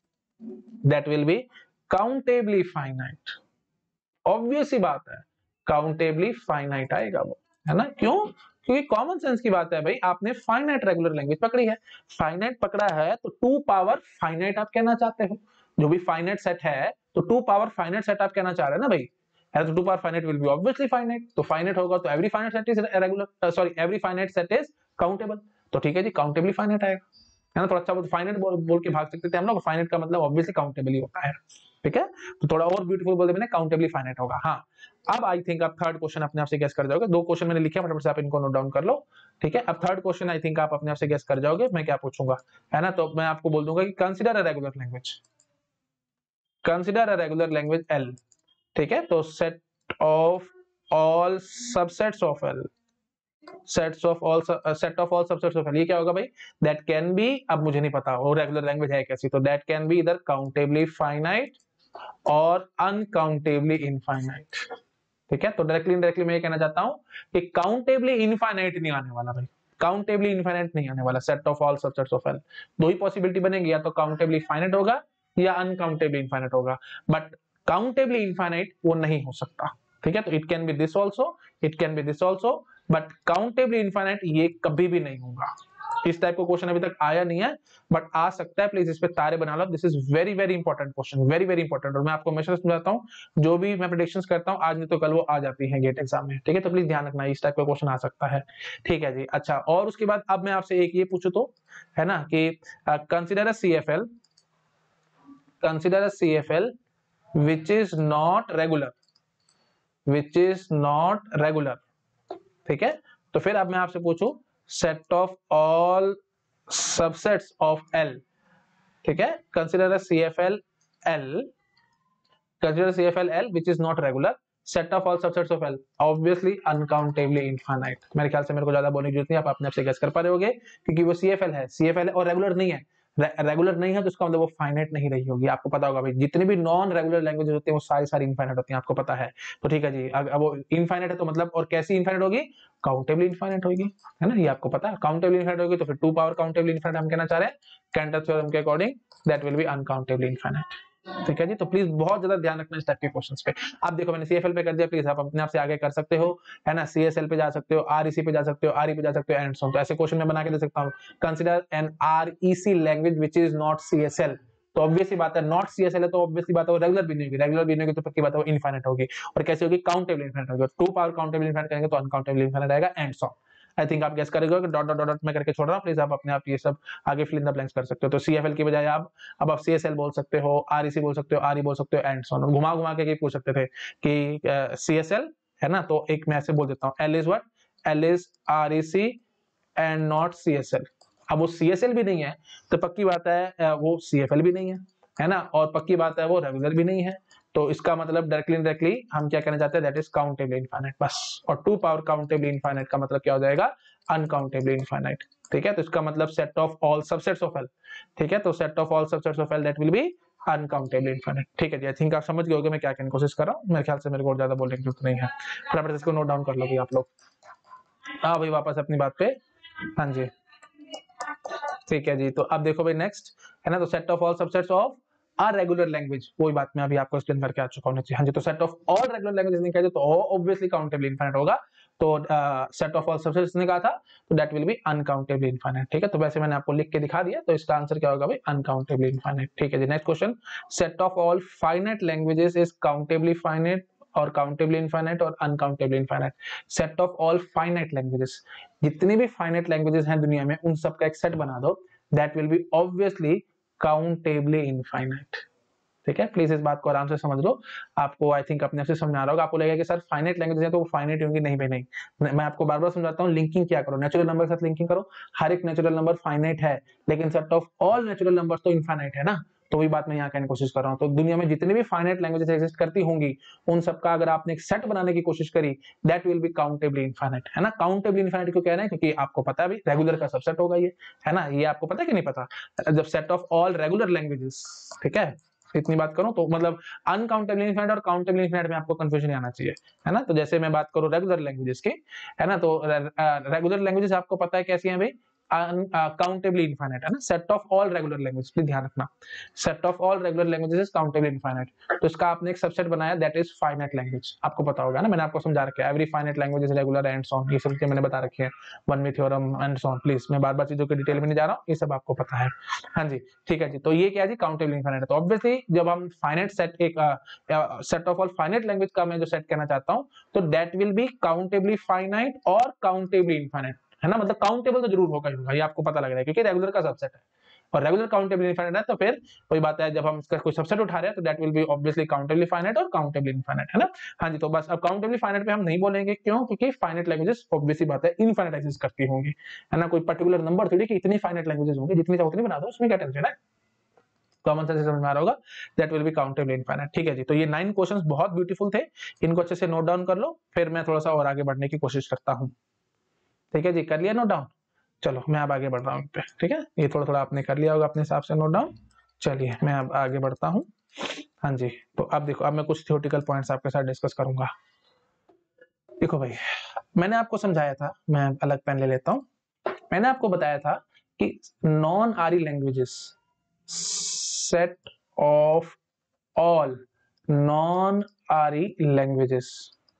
that will be countably finite, obvious ही बात है काउंटेबली फाइनाइट आएगा वो, है ना। क्यों? क्योंकि कॉमन सेंस की बात है भाई, आपने फाइनाइट रेगुलर लैंग्वेज पकड़ी है, फाइनाइट पकड़ा है तो टू पावर फाइनाइट आप कहना चाहते हो, जो भी फाइनाइट सेट है तो टू पावर फाइनाइट सेट आप कहना चाह रहे हैं ना भाई, है तो two power finite will be obviously finite, तो फाइनाइट होगा तो every finite set is regular, sorry every finite set is countable, तो ठीक है जी काउंटेबली फाइनाइट आएगा, है ना। थोड़ा अच्छा बोल फाइनाइट बोल, बोल के भाग सकते थे हम लोग, फाइनाइट का मतलब ऑब्वियसली काउंटेबल ही होता है, ठीक है। तो थोड़ा और ब्यूटीफुल बोल दे मैंने, काउंटेबली फाइनाइट होगा। हाँ, अब आई थिंक आप थर्ड क्वेश्चन अपने आप से गेस कर जाओगे, दो क्वेश्चन मैंने लिखे फटाफट से आप इनको नोट डाउन कर लो, ठीक है। अब थर्ड क्वेश्चन आई थिंक आप अपने आप से गेस कर जाओगे मैं क्या पूछूंगा, है ना। तो मैं आपको बोल दूंगा कि consider a regular language, consider a regular language L, ठीक है। तो set of all subsets of L, sets of all set of all subsets of L, ये क्या होगा भाई, दैट कैन बी, अब मुझे नहीं पता वो रेगुलर लैंग्वेज है कैसी, तो that can be either countably finite और अनकाउंटेबली इनफाइनाइट, ठीक है। तो डायरेक्टली इनडायरेक्टली मैं ये कहना चाहता हूं कि काउंटेबली इनफाइनाइट नहीं आने वाला भाई, काउंटेबली इनफाइनाइट नहीं आने वाला, set of all subsets of L दो ही पॉसिबिलिटी बनेगी, या तो काउंटेबली फाइनाइट होगा या अनकाउंटेबली इनफाइनाइट होगा, बट काउंटेबली इनफाइनाइट वो नहीं हो सकता, ठीक है। तो it can be this also, it can be this also, but countably infinite ये कभी भी नहीं होगा। इस टाइप का क्वेश्चन अभी तक आया नहीं है बट आ सकता है, प्लीज इस पे तारे बना लो, this is very very important question, very very important. और मैं आपको हमेशा समझाता हूं जो भी मैं प्रेडिक्शंस करता हूं आज नहीं तो कल वो आ जाती है गेट एग्जाम में, ठीक है। तो प्लीज ध्यान रखना इस टाइप का क्वेश्चन आ सकता है, ठीक है जी। अच्छा, और उसके बाद अब मैं आपसे एक ये पूछूं तो, है ना, कि consider a CFL, consider a CFL which is not regular, which is not regular, ठीक है। तो फिर अब मैं आपसे पूछूं set of all subsets of L, ठीक है, consider a CFL L, consider CFL L which is not regular, set of all subsets of L obviously uncountably infinite. मेरे ख्याल से मेरे को ज्यादा बोलने की जरूरत नहीं, आप अपने आप से गेस कर पा रहे होगे क्योंकि वो सीएफएल है, सीएफएल है और रेगुलर नहीं है, रेगुलर नहीं है तो इसका मतलब वो फाइनाइट नहीं रही होगी। आपको पता होगा भाई जितनी भी नॉन रेगुलर लैंग्वेजेस होती हैं वो सारी सारी इनफाइनाइट होती हैं, आपको पता है। तो ठीक है जी, अब वो इनफाइनाइट है तो मतलब और कैसी इनफाइनाइट होगी, काउंटेबली इनफाइनाइट होगी, है ना, ये आपको पता है। काउंटेबली इनफाइनाइट होगी तो फिर टू पावर काउंटेबली इनफाइनाइट हम कहना चाह रहे हैं, कैंटर थ्योरम के according that will be uncountably infinite, ठीक है जी। तो प्लीज बहुत ज्यादा ध्यान रखना इस टाइप के क्वेश्चंस पे। आप देखो मैंने सीएफएल पे कर दिया, प्लीज आप अपने आप से आगे कर सकते हो, है ना, सीएसएल पे जा सकते हो, आरईसी पे जा सकते हो, आरई पे जा सकते हो एंड सो ऑन। तो ऐसे क्वेश्चन मैं बना के दे सकता हूं, consider an REC language which is not CSL, तो ऑब्वियस ही बात है नॉट सीएसएल है तो ऑब्वियसली बात है वो रेगुलर भी नहीं होगी, रेगुलर भी नहीं होगी तो पक्की बात है वो इनफाइनाइट होगी, और कैसे होगी, काउंटेबल इनफाइनाइट होगी, टू पावर काउंटेबल इनफाइनाइट करेंगे तो अनकाउंटेबल इनफाइनाइट आएगा and so on. I think आप गेस करेंगे कि डॉट डॉट डॉट मैं करके छोड़ रहा हूं, प्लीज आप अपने आप ये सब आगे फिल इन द ब्लैंक्स कर सकते हो। तो सीएफएल की बजाय आप अब आप सीएसएल बोल सकते हो, आरईसी बोल सकते हो, आरई बोल सकते हो एंड सो ऑन, घुमा घुमा के पूछ सकते थे कि सीएसएल, है ना, तो एक मैं ऐसे बोल देता हूं L is what, L is REC and not CSL. अब वो सीएसएल भी नहीं है तो पक्की बात है वो सीएफएल भी नहीं है, है ना, और पक्की बात है वो रेगुलर भी नहीं है, तो इसका मतलब डायरेक्टली इनडायरेक्टली हम क्या कहना चाहते हैं, दैट इज काउंटेबल इनफाइनाइट बस। और टू पावर काउंटेबल इनफाइनाइट का मतलब क्या हो जाएगा, अनकाउंटेबल इनफाइनाइट, ठीक है। तो इसका मतलब set of all subsets of L, ठीक है, तो set of all subsets of L that will be uncountably infinite. ठीक है जी, आई थिंक आप समझ गए होंगे मैं क्या कहने की कोशिश कर रहा हूँ। मेरे ख्याल से मेरे को और ज्यादा बोलने की जरूरत नहीं है, फटाफट इसको नोट डाउन कर लो भी आप लोग। हाँ भाई वापस अपनी बात पे, हाँ जी ठीक है जी। तो अब देखो भाई नेक्स्ट है ना, तो set of all subsets of a regular language, वही बात मैं अभी आपको एक्सप्लेन करके आ चुका हूँ। हाँ जी, तो set of all regular languages ने कहा तो ऑब्वियसली काउंटेबली इनफाइनाइट होगा। तो सेट ऑफ ऑल सबसेट्स ने कहा था तो that will be uncountably infinite. ठीक है, तो वैसे मैंने आपको लिख के दिखा दिया, तो इसका आंसर क्या होगा भाई, अनकाउंटेबली इनफाइनाइट। ठीक है जी, next question, set of all finite languages is countably finite और काउंटेबली इनफाइनाइट और uncountably infinite. Set of all finite languages, जितनी भी फाइनाइट लैंग्वेजेस हैं दुनिया में उन सब का एक सेट बना दो, that will be obviously countably infinite. ठीक है, प्लीज इस बात को आराम से समझ लो, आपको आई थिंक अपने आप से समझ आ रहा होगा। आपको लगेगा कि सर फाइनाइट लैंग्वेज है तो वो फाइनाइट होंगी, नहीं भाई नहीं, मैं आपको बार बार समझाता हूँ, लिंकिंग क्या करो, नेचुरल नंबर के साथ लिंकिंग करो। हर एक नेचुरल नंबर फाइनाइट है, लेकिन set of all natural number तो इनफाइनाइट है ना, तो वही बात मैं यहाँ कहने की कोशिश कर रहा हूँ। तो दुनिया में जितनी भी फाइनाइट लैंग्वेजेस एग्जिस्ट करती होंगी उन सबका अगर आपने एक सेट बनाने की कोशिश करी, that will be countably infinite, है ना। काउंटेबली इनफाइनाइट क्यों कह रहे हैं, क्योंकि आपको पता है रेगुलर का सबसेट होगा ये, है ना, ये आपको पता है कि नहीं पता, जब set of all regular languages, ठीक है, इतनी बात करूं तो मतलब अनकाउंटेबल इनफाइनाइट और काउंटेबल इनफाइनाइट में आपको कंफ्यूजन आना चाहिए, है ना। तो जैसे मैं बात करूं रेगुलर लैंग्वेजेस की, है ना, तो रेगुलर लैंग्वेजेस आपको पता है कैसी हैं भाई, काउंटेबली इनफाइनाइट, है ना। Set of all regular language, please ध्यान रखना, set of all regular languages is countably infinite. तो इसका आपने एक सबसेट बनाया, दैट इज फाइनाइट लैंग्वेज, आपको पता होगा ना, मैंने आपको समझा रखा है, every finite language is regular and so on, ये सब चीजें मैंने बता रखी है, one way theorem and so on. Please मैं बार बार चीजों के डिटेल में नहीं जा रहा हूँ, ये सब आपको पता है। हाँ जी ठीक है जी, तो ये क्या है जी, काउंटेबल इनफाइनाइट। तो ऑब्वियसली जब हम फाइनाइट सेट, एक set of all finite language का मैं जो सेट कहना चाहता हूँ, तो that will be countably finite और काउंटेबली इनफाइनाइट, है ना। मतलब काउंटेबल तो जरूर होगा ही होगा, ये आपको पता लग रहा है, क्योंकि रेगुलर का सबसेट है और रेगुलर काउंटेबली इनफाइनाइट है, तो फिर वही बात है, जब हम इसका कोई सबसेट उठा रहे हैं तो that will be obviously countably finite और काउंटेबली इनफाइनाइट, है ना। हाँ जी, तो बस अब काउंटेबली फाइनाइट पे हम नहीं बोलेंगे, क्यों, क्योंकि फाइनाइट लैंग्वेजेस ऑब्वियसली बात है इनफाइनाइट एग्जिस्ट करती होंगी, है ना। कोई पर्टिकुलर नंबर थोड़ी कि इतनी फाइनाइट लैंग्वेजेस होंगी, जितनी चाहो उतनी बना दो, उसमें क्या टेंशन है, कॉमन सेंस से समझ में आ रहा होगा, that will be countably infinite. ठीक है जी, तो ये नाइन क्वेश्चंस बहुत ब्यूटीफुल थे, इनको अच्छे से नोट डाउन कर लो, फिर मैं थोड़ा सा और आगे बढ़ने की कोशिश करता हूँ। ठीक है जी, कर लिया नोट डाउन, चलो मैं अब आगे बढ़ रहा हूँ पे। ठीक है, ये थोड़ा थोड़ा आपने कर लिया होगा अपने हिसाब से नोट डाउन, चलिए मैं अब आगे बढ़ता हूँ। हाँ जी, तो अब देखो, अब मैं कुछ थ्योरेटिकल पॉइंट्स आपके साथ डिस्कस करूंगा। देखो भाई, मैंने आपको समझाया था, मैं अलग पेन ले लेता हूँ, मैंने आपको बताया था कि non RE languages, set of all non RE languages,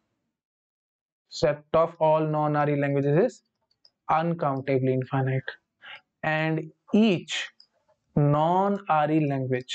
set of all non-R E languages is uncountably infinite, and each non-R E language,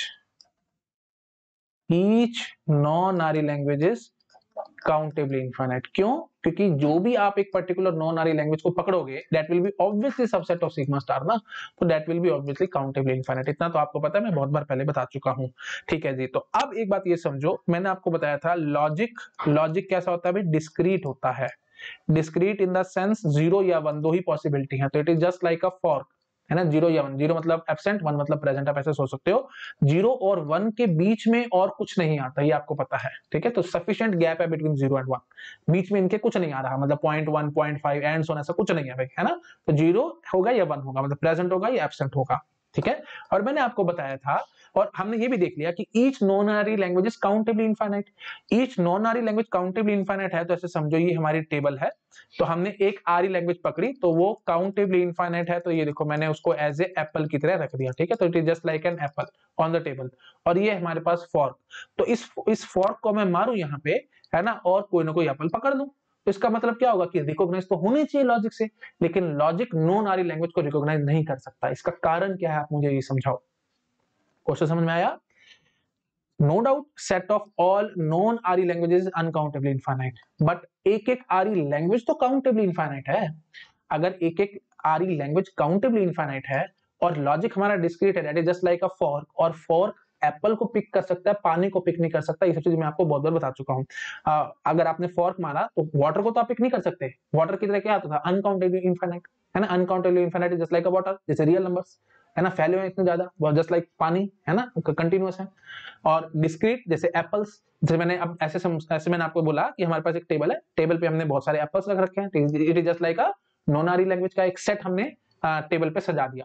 each non-R E language is countably infinite. क्यों, क्योंकि जो भी आप एक पर्टिकुलर नॉन आरी लैंग्वेज को पकड़ोगे, that will be obviously subset of sigma star ना, तो that will be obviously countably infinite. इतना तो आपको पता है, मैं बहुत बार पहले बता चुका हूं। ठीक है जी, तो अब एक बात ये समझो, मैंने आपको बताया था लॉजिक, लॉजिक कैसा होता है भाई, डिस्क्रीट होता है। Discrete in the sense zero या वन, दो ही पॉसिबिलिटी है, तो it is just like a fork, है ना। जीरो या वन, जीरो मतलब एब्सेंट, वन मतलब प्रेजेंट, आप ऐसे सोच सकते हो। जीरो और वन के बीच में और कुछ नहीं आता, ये आपको पता है। ठीक है, तो सफिशिएंट गैप है बिटवीन जीरो एंड वन, बीच में इनके कुछ नहीं आ रहा, मतलब point one, point five and so, ऐसा कुछ नहीं है भाई, है ना। तो जीरो होगा या वन होगा, मतलब प्रेजेंट होगा या एब्सेंट होगा। ठीक है, और मैंने आपको बताया था, और हमने ये भी देख लिया कि each non RE language is countably infinite. Each non RE language countably infinite है, तो ऐसे समझो ये हमारी टेबल है, तो हमने एक आरी लैंग्वेज पकड़ी तो वो काउंटेबली इनफाइनाइट है, तो ये देखो मैंने उसको एज ए एप्पल की तरह रख दिया। ठीक है, तो it is just like an apple on the table, और ये हमारे पास फॉर्क, तो इस इस फॉर्क को मैं मारूं यहाँ पे, है ना, और कोई ना कोई एप्पल पकड़ लूं, तो इसका मतलब क्या होगा कि रिकॉग्नाइज तो होनी चाहिए लॉजिक से, लेकिन लॉजिक नॉन आरी लैंग्वेज को रिकॉग्नाइज नहीं कर सकता। इसका कारण क्या है, आप मुझे ये समझाओ। क्वेश्चन समझ में आया? No doubt, set of all non RE languages uncountably infinite, but एक एक आरी लैंग्वेज तो काउंटेबली इनफाइनाइट है। अगर एक एक आरी लैंग्वेज काउंटेबली इनफाइनाइट है और लॉजिक हमारा डिस्क्रीट है, that is just like a fork, और फॉर्क एप्पल को पिक कर सकता है, पानी को पिक नहीं कर सकता। ये सब चीज मैं आपको बहुत बार बता चुका हूँ। अगर आपने फॉर्क मारा तो वाटर को तो आप पिक नहीं कर सकते, वाटर की तरह क्या आता था, अनकाउंटेबली इनफाइनाइट, है ना। Uncountably infinite just like a water, जैसे रियल नंबर्स, है ना, फैले हुए इतने ज्यादा, जस्ट लाइक पानी, है ना, कंटिन्यूअस है। और डिस्क्रीट जैसे एप्पल्स, जैसे मैंने अब ऐसे सम, ऐसे मैंने आपको बोला कि हमारे पास एक टेबल है, टेबल पे हमने बहुत सारे एप्पल्स रख रखे हैं, it is just like a non RE language का एक सेट हमने टेबल पे सजा दिया।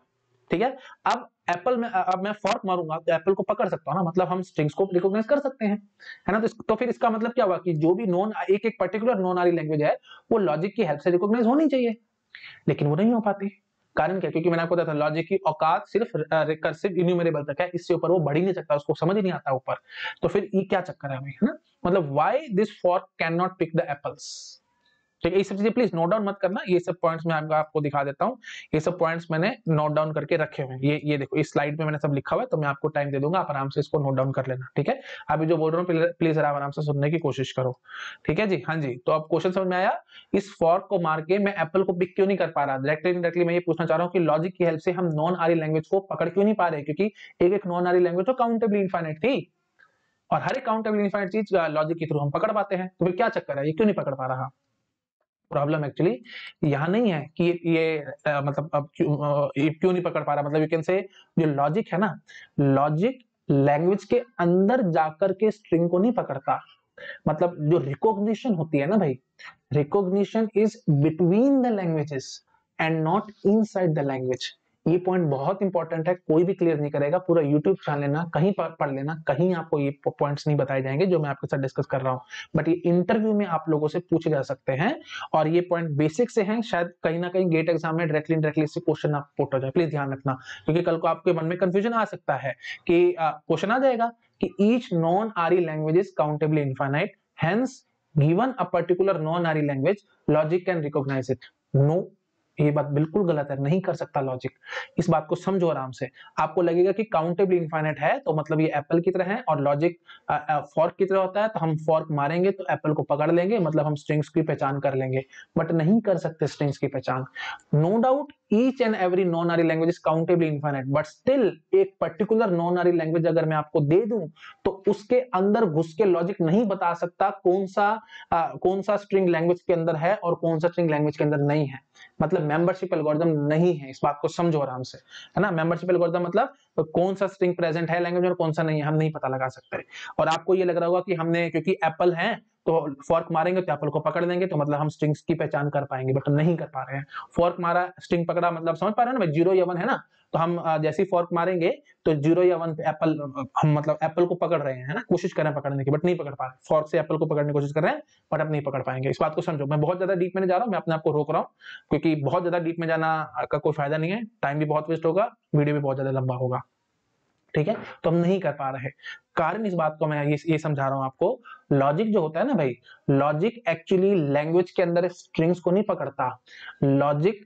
ठीक है। अब एप्पल में अब मैं फॉर्क मारूंगा तो एप्पल को पकड़ सकता हूं ना, मतलब हम स्ट्रिंग्स को रिकॉग्नाइज कर सकते हैं, है ना। तो, तो फिर इसका मतलब क्या हुआ कि जो भी नॉन एक एक पर्टिकुलर नॉन आरी लैंग्वेज है वो लॉजिक की हेल्प से रिकॉग्नाइज होनी चाहिए, लेकिन वो नहीं हो पाती। कारण क्या? क्योंकि मैंने आपको बताया था लॉजिक की औकात सिर्फ रिकर्सिव इन्यूमरेबल तक है, इससे ऊपर वो बढ़ ही नहीं सकता, उसको समझ ही नहीं आता ऊपर। तो फिर ये क्या चक्कर है भाई, है ना। मतलब why this fork can not pick the apples. ठीक है, ये सब चीजें प्लीज नोट डाउन मत करना, ये सब पॉइंट्स मैं आपको आपको दिखा देता हूँ। ये सब पॉइंट्स मैंने नोट डाउन करके रखे हुए हैं, ये ये देखो इस स्लाइड में मैंने सब लिखा हुआ है, तो मैं आपको टाइम दे दूंगा, आप आराम से इसको नोट डाउन कर लेना, ठीक है। अभी जो बोल रहा हूँ प्लीज आप आराम से सुनने की कोशिश करो, ठीक है जी। हाँ जी, तो अब क्वेश्चन समझ में आया। इस फॉर्क को मार के मैं एप्पल को पिक क्यों नहीं कर पा रहा, डायरेक्टली डायरेक्टली मैं ये पूछना चाह रहा हूँ कि लॉजिक की हेल्प से हम नॉन आरी लैंग्वेज को पकड़ क्यों नहीं पा रहे, क्योंकि एक एक नॉन आरी लैंग्वेज तो काउंटेबली इनफाइनाइट थी, और हर एक काउंटेबल इनफाइनाइट चीज लॉजिक के थ्रू हम पकड़ पाते हैं, तो फिर क्या चक्कर है, ये क्यों नहीं पकड़ पा रहा। प्रॉब्लम एक्चुअली यहाँ नहीं है कि ये आ, मतलब अब क्यों आ, ये क्यों नहीं पकड़ पा रहा, मतलब यू कैन से जो लॉजिक है ना, लॉजिक लैंग्वेज के अंदर जाकर के स्ट्रिंग को नहीं पकड़ता। मतलब जो रिकॉग्निशन होती है ना भाई, recognition is between the languages and not inside the language. ये पॉइंट बहुत इंपॉर्टेंट है, कोई भी क्लियर नहीं करेगा, पूरा यूट्यूब छान लेना, कहीं पढ़ लेना, कहीं आपको ये पॉइंट्स नहीं बताए जाएंगे जो मैं आपके साथ डिस्कस कर रहा हूँ, बट ये इंटरव्यू में आप लोगों से पूछे जा सकते हैं, और ये पॉइंट बेसिक से हैं, शायद कहीं ना कहीं गेट एग्जाम में डायरेक्टली डायरेक्टली इससे क्वेश्चन आप पुट हो जाए, प्लीज ध्यान रखना, क्योंकि कल को आपके मन में कंफ्यूजन आ सकता है कि क्वेश्चन आ जाएगा कि each non RE language is countably infinite, hence given a particular non RE language logic can recognize it. No, ये बात बिल्कुल गलत है, नहीं कर सकता लॉजिक। इस बात को समझो आराम से। आपको लगेगा कि काउंटेबली इनफाइनाइट है तो मतलब ये एप्पल की तरह है, और लॉजिक फॉर्क की तरह होता है, तो हम फॉर्क मारेंगे तो एप्पल को पकड़ लेंगे, मतलब हम स्ट्रिंग्स की पहचान कर लेंगे, बट नहीं कर सकते स्ट्रिंग्स की पहचान। No doubt each and every non RE language is countably infinite, but still एक पर्टिकुलर नॉन आरी लैंग्वेज अगर मैं आपको दे दूं तो उसके अंदर घुस के लॉजिक नहीं बता सकता कौन सा आ, कौन सा स्ट्रिंग लैंग्वेज के अंदर है और कौन सा स्ट्रिंग लैंग्वेज के अंदर नहीं है। मतलब मेंबरशिप एल्गोरिथम नहीं है, इस बात को समझो आराम से, है ना। मेंबरशिप एल्गोरिथम मतलब तो कौन सा स्ट्रिंग प्रेजेंट है लैंग्वेज में और कौन सा नहीं है, हम नहीं पता लगा सकते। और आपको ये लग रहा होगा कि हमने क्योंकि एप्पल है तो फॉर्क मारेंगे तो एप्पल को पकड़ लेंगे, तो मतलब हम स्ट्रिंग्स की पहचान कर पाएंगे, बट नहीं कर पा रहे हैं। फॉर्क मारा स्ट्रिंग पकड़ा, मतलब समझ पा रहे हैं ना, जीरो या वन है ना, तो हम जैसे ही फॉर्क मारेंगे तो जीरो या वन पे एप्पल, हम मतलब एप्पल को पकड़ रहे हैं, है ना, कोशिश कर रहे हैं पकड़ने की, बट नहीं पकड़ पा रहे। फॉर्क से एप्पल को पकड़ने की कोशिश कर रहे हैं बट अब नहीं पकड़ पाएंगे, इस बात को समझो। मैं बहुत ज्यादा डीप में नहीं जा रहा हूं, मैं अपने आप को रोक रहा हूं, क्योंकि बहुत ज्यादा डीप में जाना का कोई फायदा नहीं है, टाइम भी बहुत वेस्ट होगा, वीडियो भी बहुत ज्यादा लंबा होगा, ठीक है। तो हम नहीं कर पा रहे, कारण इस बात को मैं ये, ये समझा रहा हूं आपको। लॉजिक जो होता है ना भाई, लॉजिक एक्चुअली लैंग्वेज के अंदर स्ट्रिंग्स को नहीं पकड़ता, लॉजिक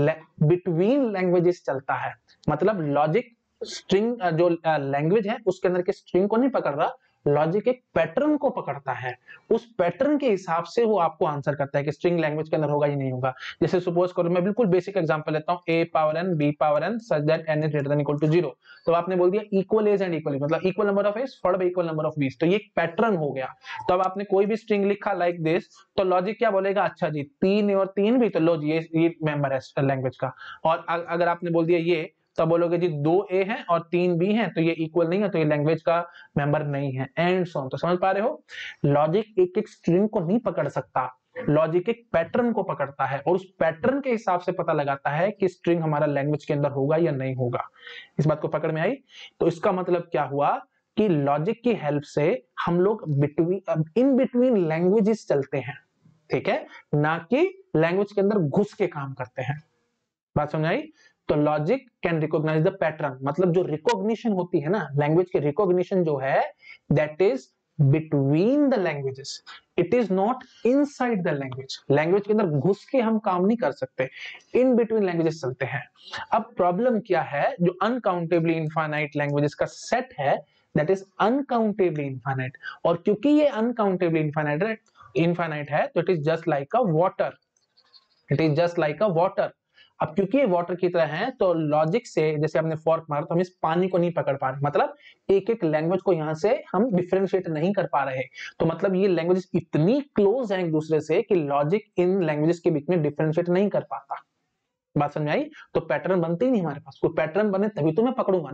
बिटवीन लैंग्वेजेस चलता है। मतलब लॉजिक स्ट्रिंग जो लैंग्वेज है उसके अंदर के स्ट्रिंग को नहीं पकड़ रहा, लॉजिक एक पैटर्न को पकड़ता है, उस पैटर्न के हिसाब से वो आपको आंसर करता है कि स्ट्रिंग लैंग्वेज के अंदर होगा या नहीं होगा। जैसे सपोज करो, मैं बिल्कुल बेसिक एग्जांपल लेता हूं, a power n b power n such that n is greater than equal to zero, तो आपने बोल दिया इक्वल एज एंड इक्वल, मतलब equal number of a's followed by equal number of b's, तो ये एक पैटर्न हो गया। तो अब आपने कोई भी स्ट्रिंग लिखा लाइक दिस, तो लॉजिक क्या बोलेगा, अच्छा जी तीन और तीन भी, तो लो जी ये ये मेंबर है लैंग्वेज का। और अगर आपने बोल दिया ये, तो बोलोगे जी दो ए हैं और तीन बी हैं, तो ये इक्वल नहीं है, तो ये लैंग्वेज का मेंबर नहीं है, एंड सो ऑन। तो समझ पा रहे हो, लॉजिक एक एक स्ट्रिंग को नहीं पकड़ सकता, लॉजिक एक पैटर्न को पकड़ता है, और उस पैटर्न के हिसाब से पता लगाता है कि स्ट्रिंग हमारा लैंग्वेज के अंदर होगा या नहीं होगा। इस बात को पकड़ में आई। तो इसका मतलब क्या हुआ कि लॉजिक की हेल्प से हम लोग बिटवीन इन बिटवीन लैंग्वेजेस चलते हैं, ठीक है, ना कि लैंग्वेज के अंदर घुस के काम करते हैं। बात समझ आई। तो logic can recognize the pattern, मतलब जो रिकॉग्निशन होती है ना, लैंग्वेज की रिकॉग्निशन जो है, that is between the languages, it is not inside the language. Language के अंदर घुस के हम काम नहीं कर सकते, इन बिटवीन लैंग्वेजेस चलते हैं। अब प्रॉब्लम क्या है, जो अनकाउंटेबली इनफाइनाइट लैंग्वेजेस का सेट है, दैट इज अनकाउंटेबली इनफाइनाइट, और क्योंकि ये अनकाउंटेबली इनफाइनाइट इनफाइनाइट है, तो it is just like a water, it is just like a water. अब क्योंकि ये वाटर की तरह है, तो लॉजिक से जैसे हमने फॉर्क मारा तो हम इस पानी को नहीं पकड़ पा रहे, मतलब एक एक लैंग्वेज को यहां से हम डिफरेंशिएट नहीं कर पा रहे। तो मतलब ये लैंग्वेजेस इतनी क्लोज हैं एक दूसरे से कि लॉजिक इन लैंग्वेजेस के बीच में डिफरेंशिएट नहीं कर पाता। बात समझ आई। तो पैटर्न बनते ही नहीं हमारे पास, कोई पैटर्न बने तभी तो मैं पकड़ूंगा ना,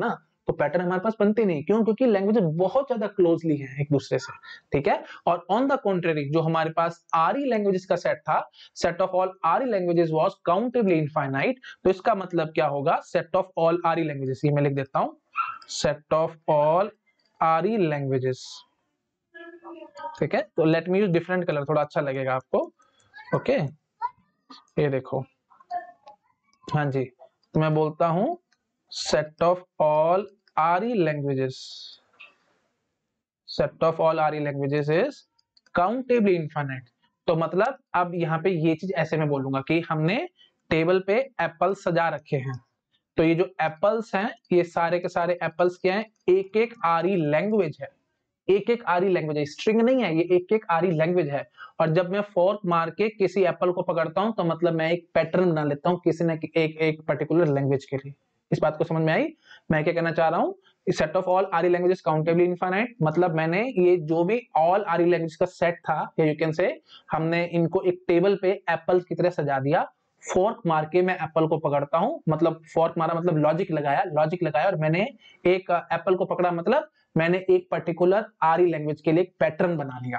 तो पैटर्न हमारे पास बनते नहीं। क्यों? क्योंकि लैंग्वेजेस बहुत ज्यादा क्लोजली हैं एक दूसरे से, ठीक है। और ऑन द कॉन्ट्रेरी जो हमारे पास आरई लैंग्वेजेस का सेट था, set of all R E languages was countably infinite. तो इसका मतलब क्या होगा? Set of all R E languages, ये मैं लिख देता हूं, set of all R E languages, ठीक है। तो let me use different colour, थोड़ा अच्छा लगेगा आपको। ओके, ये देखो, हाँ जी, तो मैं बोलता हूं set of all R E languages, set of all R E languages is countably infinite. तो मतलब अब यहाँ पे ये चीज ऐसे मैं बोलूंगा कि हमने टेबल पे एप्पल सजा रखे हैं, तो ये जो एप्पल्स हैं ये सारे के सारे एप्पल्स क्या हैं? एक एक आरई लैंग्वेज है, एक एक आरई लैंग्वेज है, स्ट्रिंग नहीं है, ये एक एक आरई लैंग्वेज है। और जब मैं फोर्क मार के किसी एप्पल को पकड़ता हूं तो मतलब मैं एक पैटर्न बना लेता हूं किसी न एक एक पर्टिकुलर लैंग्वेज के लिए। इस बात को समझ में आई? मैं क्या कहना चाह रहा हूं? Set of all R E languages countably infinite, मतलब मैंने ये जो भी ऑल आरई लैंग्वेज का सेट था, या यू कैन से हमने इनको एक टेबल पे एप्पल की तरह सजा दिया। फोर्क मार के मैं एप्पल को पकड़ता हूं, मतलब फोर्क मारा मतलब लॉजिक लगाया, लॉजिक लगाया और मैंने एक एप्पल को पकड़ा, मतलब मैंने एक पर्टिकुलर आरई लैंग्वेज के लिए एक पैटर्न बना लिया।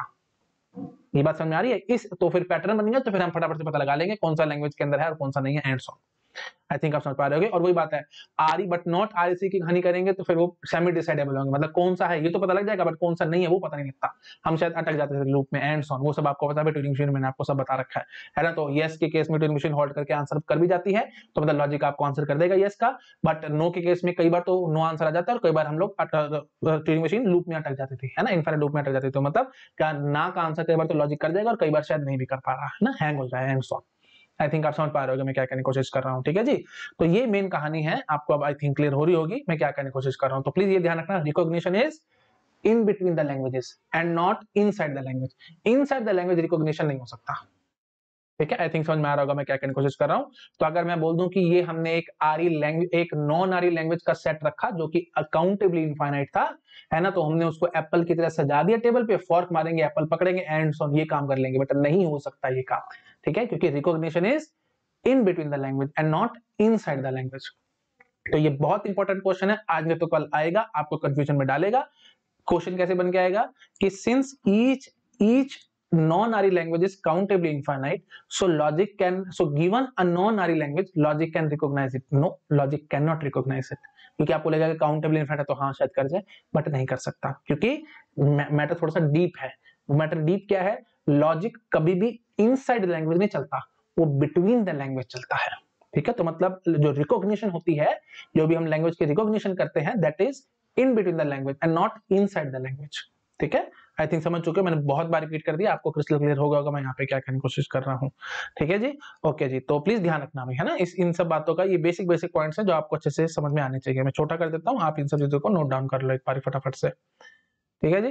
ये बात समझ में आ रही है? इस तो फिर पैटर्न बन गया, तो फिर हम फटाफट से पता लगा लेंगे कौन सा लैंग्वेज के अंदर है और कौन सा नहीं है, एंड सो। आई थिंक आप समझ पा रहे होगे। और वही बात है, आरई बट नॉट आरसी की कहानी करेंगे तो फिर वो सेमी डिसाइडेबल होंगे, मतलब कौन सा है ये तो पता लग जाएगा बट कौन सा नहीं है वो पता नहीं लगता, हम शायद अटक जाते थे लूप में, एंड सो। वो सब आपको पता है, ट्यूरिंग मशीन मैंने आपको सब बता रखा है है ना। तो यस के केस में ट्यूरिंग मशीन होल्ड करके आंसर कर भी जाती है, तो मतलब लॉजिक आपको आंसर कर देगा यस का। बट नो के केस में कई बार तो नो आंसर आ जाता है और कई बार हम लोग ट्यूरिंग मशीन लूप में अटक जाती थी, है ना, इनफाइनाइट लूप में अटक जाती थी। तो मतलब क्या ना का आंसर कई बार तो लॉजिक कर देगा और कई बार शायद नहीं भी कर पा रहा है ना, हैंग हो जाए, एंड सो। आई थिंक आप समझ पा रहे हो मैं क्या कहने की कोशिश कर रहा हूँ, ठीक है जी। तो ये मेन कहानी है, आपको अब आई थिंक क्लियर हो रही होगी मैं क्या कहने की कोशिश कर रहा हूँ। तो प्लीज ये ध्यान रखना, recognition is in between the languages and not inside the language. Inside the language recognition नहीं हो सकता, ठीक है। आई थिंक समझ में आ रहा होगा मैं क्या कहने की कोशिश कर रहा हूँ। तो अगर मैं बोल दूं कि ये हमने एक आरई लैंग्वेज, एक नॉन आरई लैंग्वेज का सेट रखा जो कि अकाउंटेबली इनफाइनाइट था, है ना, तो हमने उसको एप्पल की तरह सजा दिया टेबल पे, फॉर्क मारेंगे एप्पल पकड़ेंगे एंड सो ये काम कर लेंगे, बट नहीं हो सकता ये काम, ठीक है, क्योंकि recognition is in between the language and not inside the language. तो ये बहुत इंपॉर्टेंट क्वेश्चन है, आज में तो कल आएगा, आपको कंफ्यूजन में डालेगा। क्वेश्चन कैसे बन के आएगा कि since each each non-Ari language is countably infinite, so logic can, so given a non-Ari language, logic can recognize it. No, logic cannot recognize it. क्योंकि आपको लगेगा कि काउंटेबल इनफाइनाइट है तो हाँ शायद कर जाए, बट नहीं कर सकता, क्योंकि मैटर थोड़ा सा डीप है। मैटर डीप क्या है? लॉजिक कभी भी इनसाइड लैंग्वेज नहीं चलता, वो बिटवीन द लैंग्वेज चलता है, ठीक है। तो मतलब जो रिकॉग्निशन होती है, जो भी हम लैंग्वेज की रिकॉग्निशन करते हैं, that is in between the language and not inside the language, ठीक है। आई थिंक समझ चुके हो, मैंने बहुत बार रिपीट कर दिया, आपको क्रिस्टल क्लियर हो गया होगा मैं यहाँ पे क्या कहने की कोशिश कर रहा हूँ, ठीक है जी। ओके जी, तो प्लीज ध्यान रखना है ना इस इन सब बातों का, ये बेसिक बेसिक पॉइंट्स हैं जो आपको अच्छे से समझ में आने चाहिए। मैं छोटा कर देता हूँ, आप इन सब चीजों को नोट डाउन कर लो एक बार फटाफट से, ठीक है जी।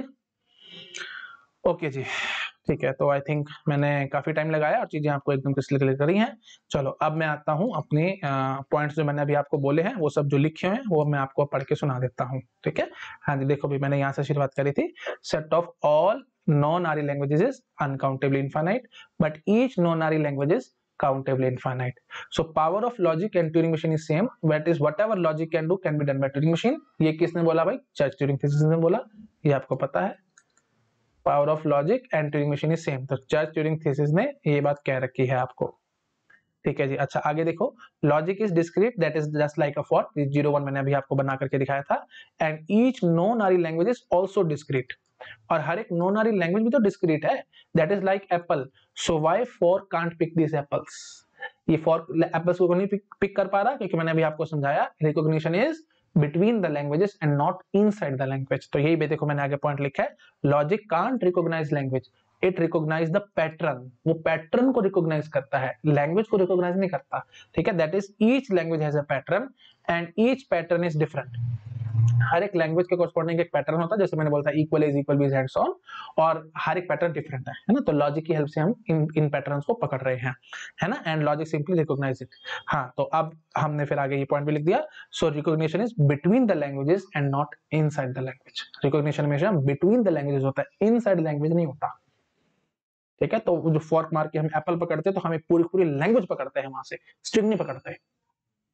ओके जी, ठीक है। तो आई थिंक मैंने काफी टाइम लगाया और चीजें आपको एकदम क्लियर क्लियर करी हैं। चलो अब मैं आता हूँ अपने पॉइंट्स जो मैंने अभी आपको बोले हैं, वो सब जो लिखे हैं वो मैं आपको पढ़ के सुना देता हूँ, ठीक है। हाँ जी, देखो भी मैंने यहाँ से शुरुआत करी थी, set of all non-Ari languages is uncountably infinite, but each non-Ari language is countably infinite. So power of logic and Turing machine is same. That is whatever logic can do can be done by Turing machine. ये किसने बोला भाई? जज Turing thesis ने बोला, ये आपको पता है। Power of logic and Turing machine is same, तो जज ट्यूरिंग थीसिस ने ये बात कह रखी है आपको, ठीक है जी। अच्छा आगे देखो, logic is discrete, that is just like a four, zero one मैंने अभी आपको बना करके दिखाया था, and each non RE language is also discrete, और हर एक नॉन आरी लैंग्वेज भी तो डिस्क्रीट है, that is like apple, so why four can't pick this apples, ये फॉर एप्पल्स को नहीं पिक कर पा रहा क्योंकि मैंने अभी आपको समझाया recognition is between the languages and not inside the language। तो यही भी देखो मैंने आगे पॉइंट लिखा है, logic can't recognize language, it recognize the pattern, वो पैटर्न को रिकॉग्नाइज करता है, लैंग्वेज को रिकॉग्नाइज नहीं करता, ठीक है। That is each language has a pattern and each pattern is different, हर एक लैंग्वेज के कोरस्पॉन्डिंग एक पैटर्न होता है, जैसे मैंने बोला था equal is equal B's and so on, और हर एक पैटर्न डिफरेंट है, है ना। तो लॉजिक की हेल्प से हम इन इन पैटर्न्स को पकड़ रहे हैं, है ना, and logic simply recognize it. हाँ, तो अब हमने फिर आगे ये पॉइंट भी लिख दिया, so recognition is between the languages and not inside the language. Recognition हमेशा बिटवीन द लैंग्वेजेस होता है, इनसाइड लैंग्वेज नहीं होता, ठीक है। तो जो फॉर्क मार के हम एप्पल पकड़ते हैं तो हमें पूरी पूरी लैंग्वेज पकड़ते हैं, वहां से स्ट्रिंग नहीं पकड़ते,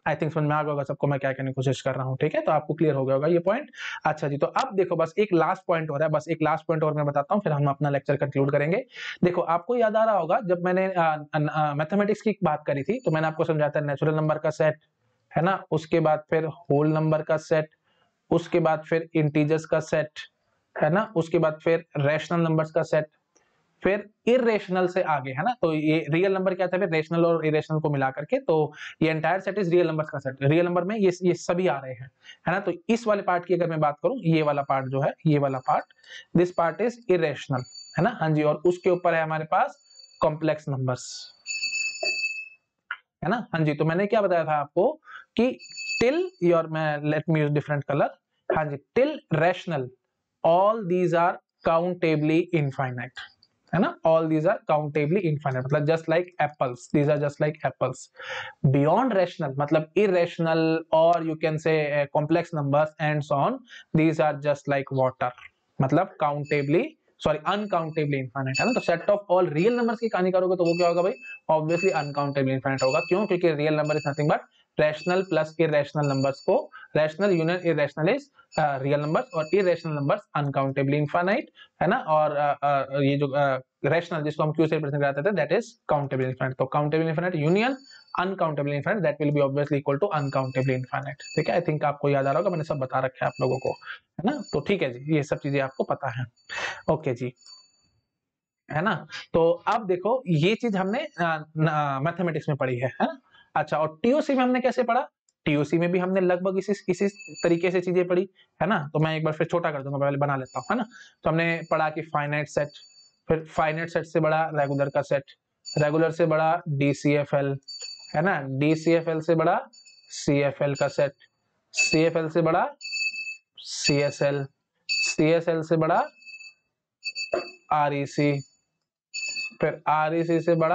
आई थिंक समझ में आ गया होगा सबको मैं क्या कहने की कोशिश कर रहा हूँ, ठीक है, तो आपको क्लियर हो गया होगा ये पॉइंट। अच्छा जी, तो अब देखो बस एक लास्ट पॉइंट हो रहा है, बस एक लास्ट पॉइंट और मैं बताता हूँ, फिर हम अपना लेक्चर कंक्लूड करेंगे। देखो आपको याद आ रहा होगा जब मैंने मैथमेटिक्स की बात करी थी, तो मैंने आपको समझाया था नेचुरल नंबर का सेट, है ना, उसके बाद फिर होल नंबर का सेट, उसके बाद फिर इंटीजर्स का सेट, है ना, उसके बाद फिर रैशनल नंबर्स का सेट, फिर इरेशनल से आगे, है ना, तो ये रियल नंबर क्या था, फिर रेशनल और इरेशनल को मिला करके, तो ये entire set is real numbers का सेट। रियल नंबर में ये ये सभी आ रहे हैं, है ना, तो इस वाले पार्ट की अगर मैं बात करूं, ये वाला पार्ट जो है, ये वाला part, this part is irrational, है ना, हाँ जी, और उसके ऊपर है हमारे पास कॉम्प्लेक्स नंबर्स, है ना, हाँ जी, तो मैंने क्या बताया था आपको कि टिल योर, मैं let me use different colour, हाँ जी, till rational all these are countably infinite, है ना, all these are countably infinite, मतलब just like apples, these are just like apples. Beyond rational मतलब इरेशनल, और you can say complex numbers and so on, these are just like water, मतलब countably sorry uncountably infinite, है ना, तो set of all real numbers की कहानी करोगे तो वो क्या होगा भाई, ऑब्वियसली अनकाउंटेबली इनफाइनाइट होगा। क्यों? क्योंकि real number is nothing but rational plus irrational numbers को, rational union irrational is real numbers, और इरेशनल नंबर्स अनकाउंटेबली इनफाइनाइट, है ना, और uh, uh, ये जो रैशनल जिसको हम क्यू से रिप्रेजेंट करते थे, दैट इज काउंटेबल इनफाइनाइट। तो countable infinite union uncountable infinite, that will be obviously equal to uncountable infinite, ठीक है, आई थिंक आपको याद आ रहा होगा, मैंने सब बता रखा है आप लोगों को, है ना, तो ठीक है जी, ये सब चीजें आपको पता है, ओके जी, है ना। तो अब देखो ये चीज हमने मैथमेटिक्स में पढ़ी है, है ना। अच्छा, और टीओसी में हमने कैसे पढ़ा, टीओसी में भी हमने लगभग इसी इसी तरीके से चीजें पढ़ी, है ना, तो मैं एक बार फिर छोटा कर दूंगा, पहले बना लेता हूँ, है ना। तो हमने पढ़ा कि फाइनाइट सेट, फिर फाइनाइट सेट से बड़ा रेगुलर का सेट, रेगुलर से बड़ा डीसीएफएल, है ना, डीसीएफएल से बड़ा सीएफएल का सेट, सीएफएल से बड़ा सीएसएल, सीएसएल से बड़ा आरईसी, फिर आरईसी से बड़ा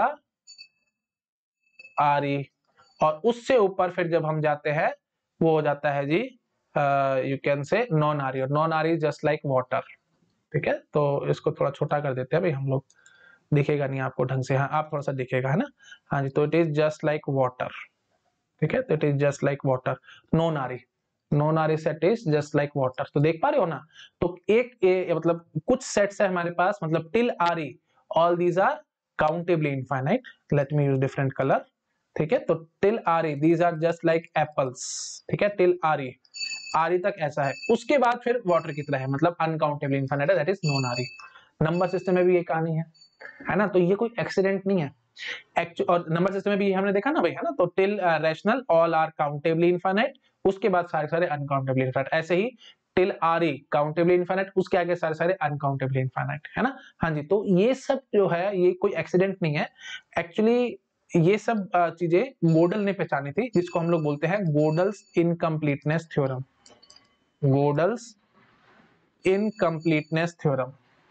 आरई, और उससे ऊपर फिर जब हम जाते हैं वो हो जाता है जी you can say non RE, और non RE just like water, ठीक है। तो इसको थोड़ा छोटा कर देते हैं भाई हम लोग, दिखेगा नहीं आपको ढंग से, हाँ आप थोड़ा सा दिखेगा, है ना, हाँ जी, तो it is just like water, ठीक है, तो it is just like water, non RE, non RE set is just like water, तो देख पा रहे हो ना। तो एक ए, मतलब कुछ सेट्स है हमारे पास, मतलब till RE all these are countably infinite, let me use different colour, ठीक है, तो till RE these are just like apples, ठीक है, टिल आरई, आरई तक ऐसा है, उसके बाद फिर वाटर की तरह है, मतलब uncountably infinite, that is non RE. Number system में भी ये कहानी है, है ना, तो ये कोई एक्सीडेंट नहीं है एक्चुअल, और नंबर सिस्टम में भी हमने देखा ना भाई, है ना, तो till rational all are countably infinite, उसके बाद सारे सारे अनकाउंटेबली इनफाइनाइट, ऐसे ही till R E countably infinite, उसके आगे सारे सारे अनकाउंटेबली इनफाइनाइट, है ना, हाँ जी, तो ये सब जो है ये कोई एक्सीडेंट नहीं है एक्चुअली, ये सब चीजें गोडल ने पहचानी थी, जिसको हम लोग बोलते हैं Godel's incompleteness theorem, Godel's incompleteness theorem.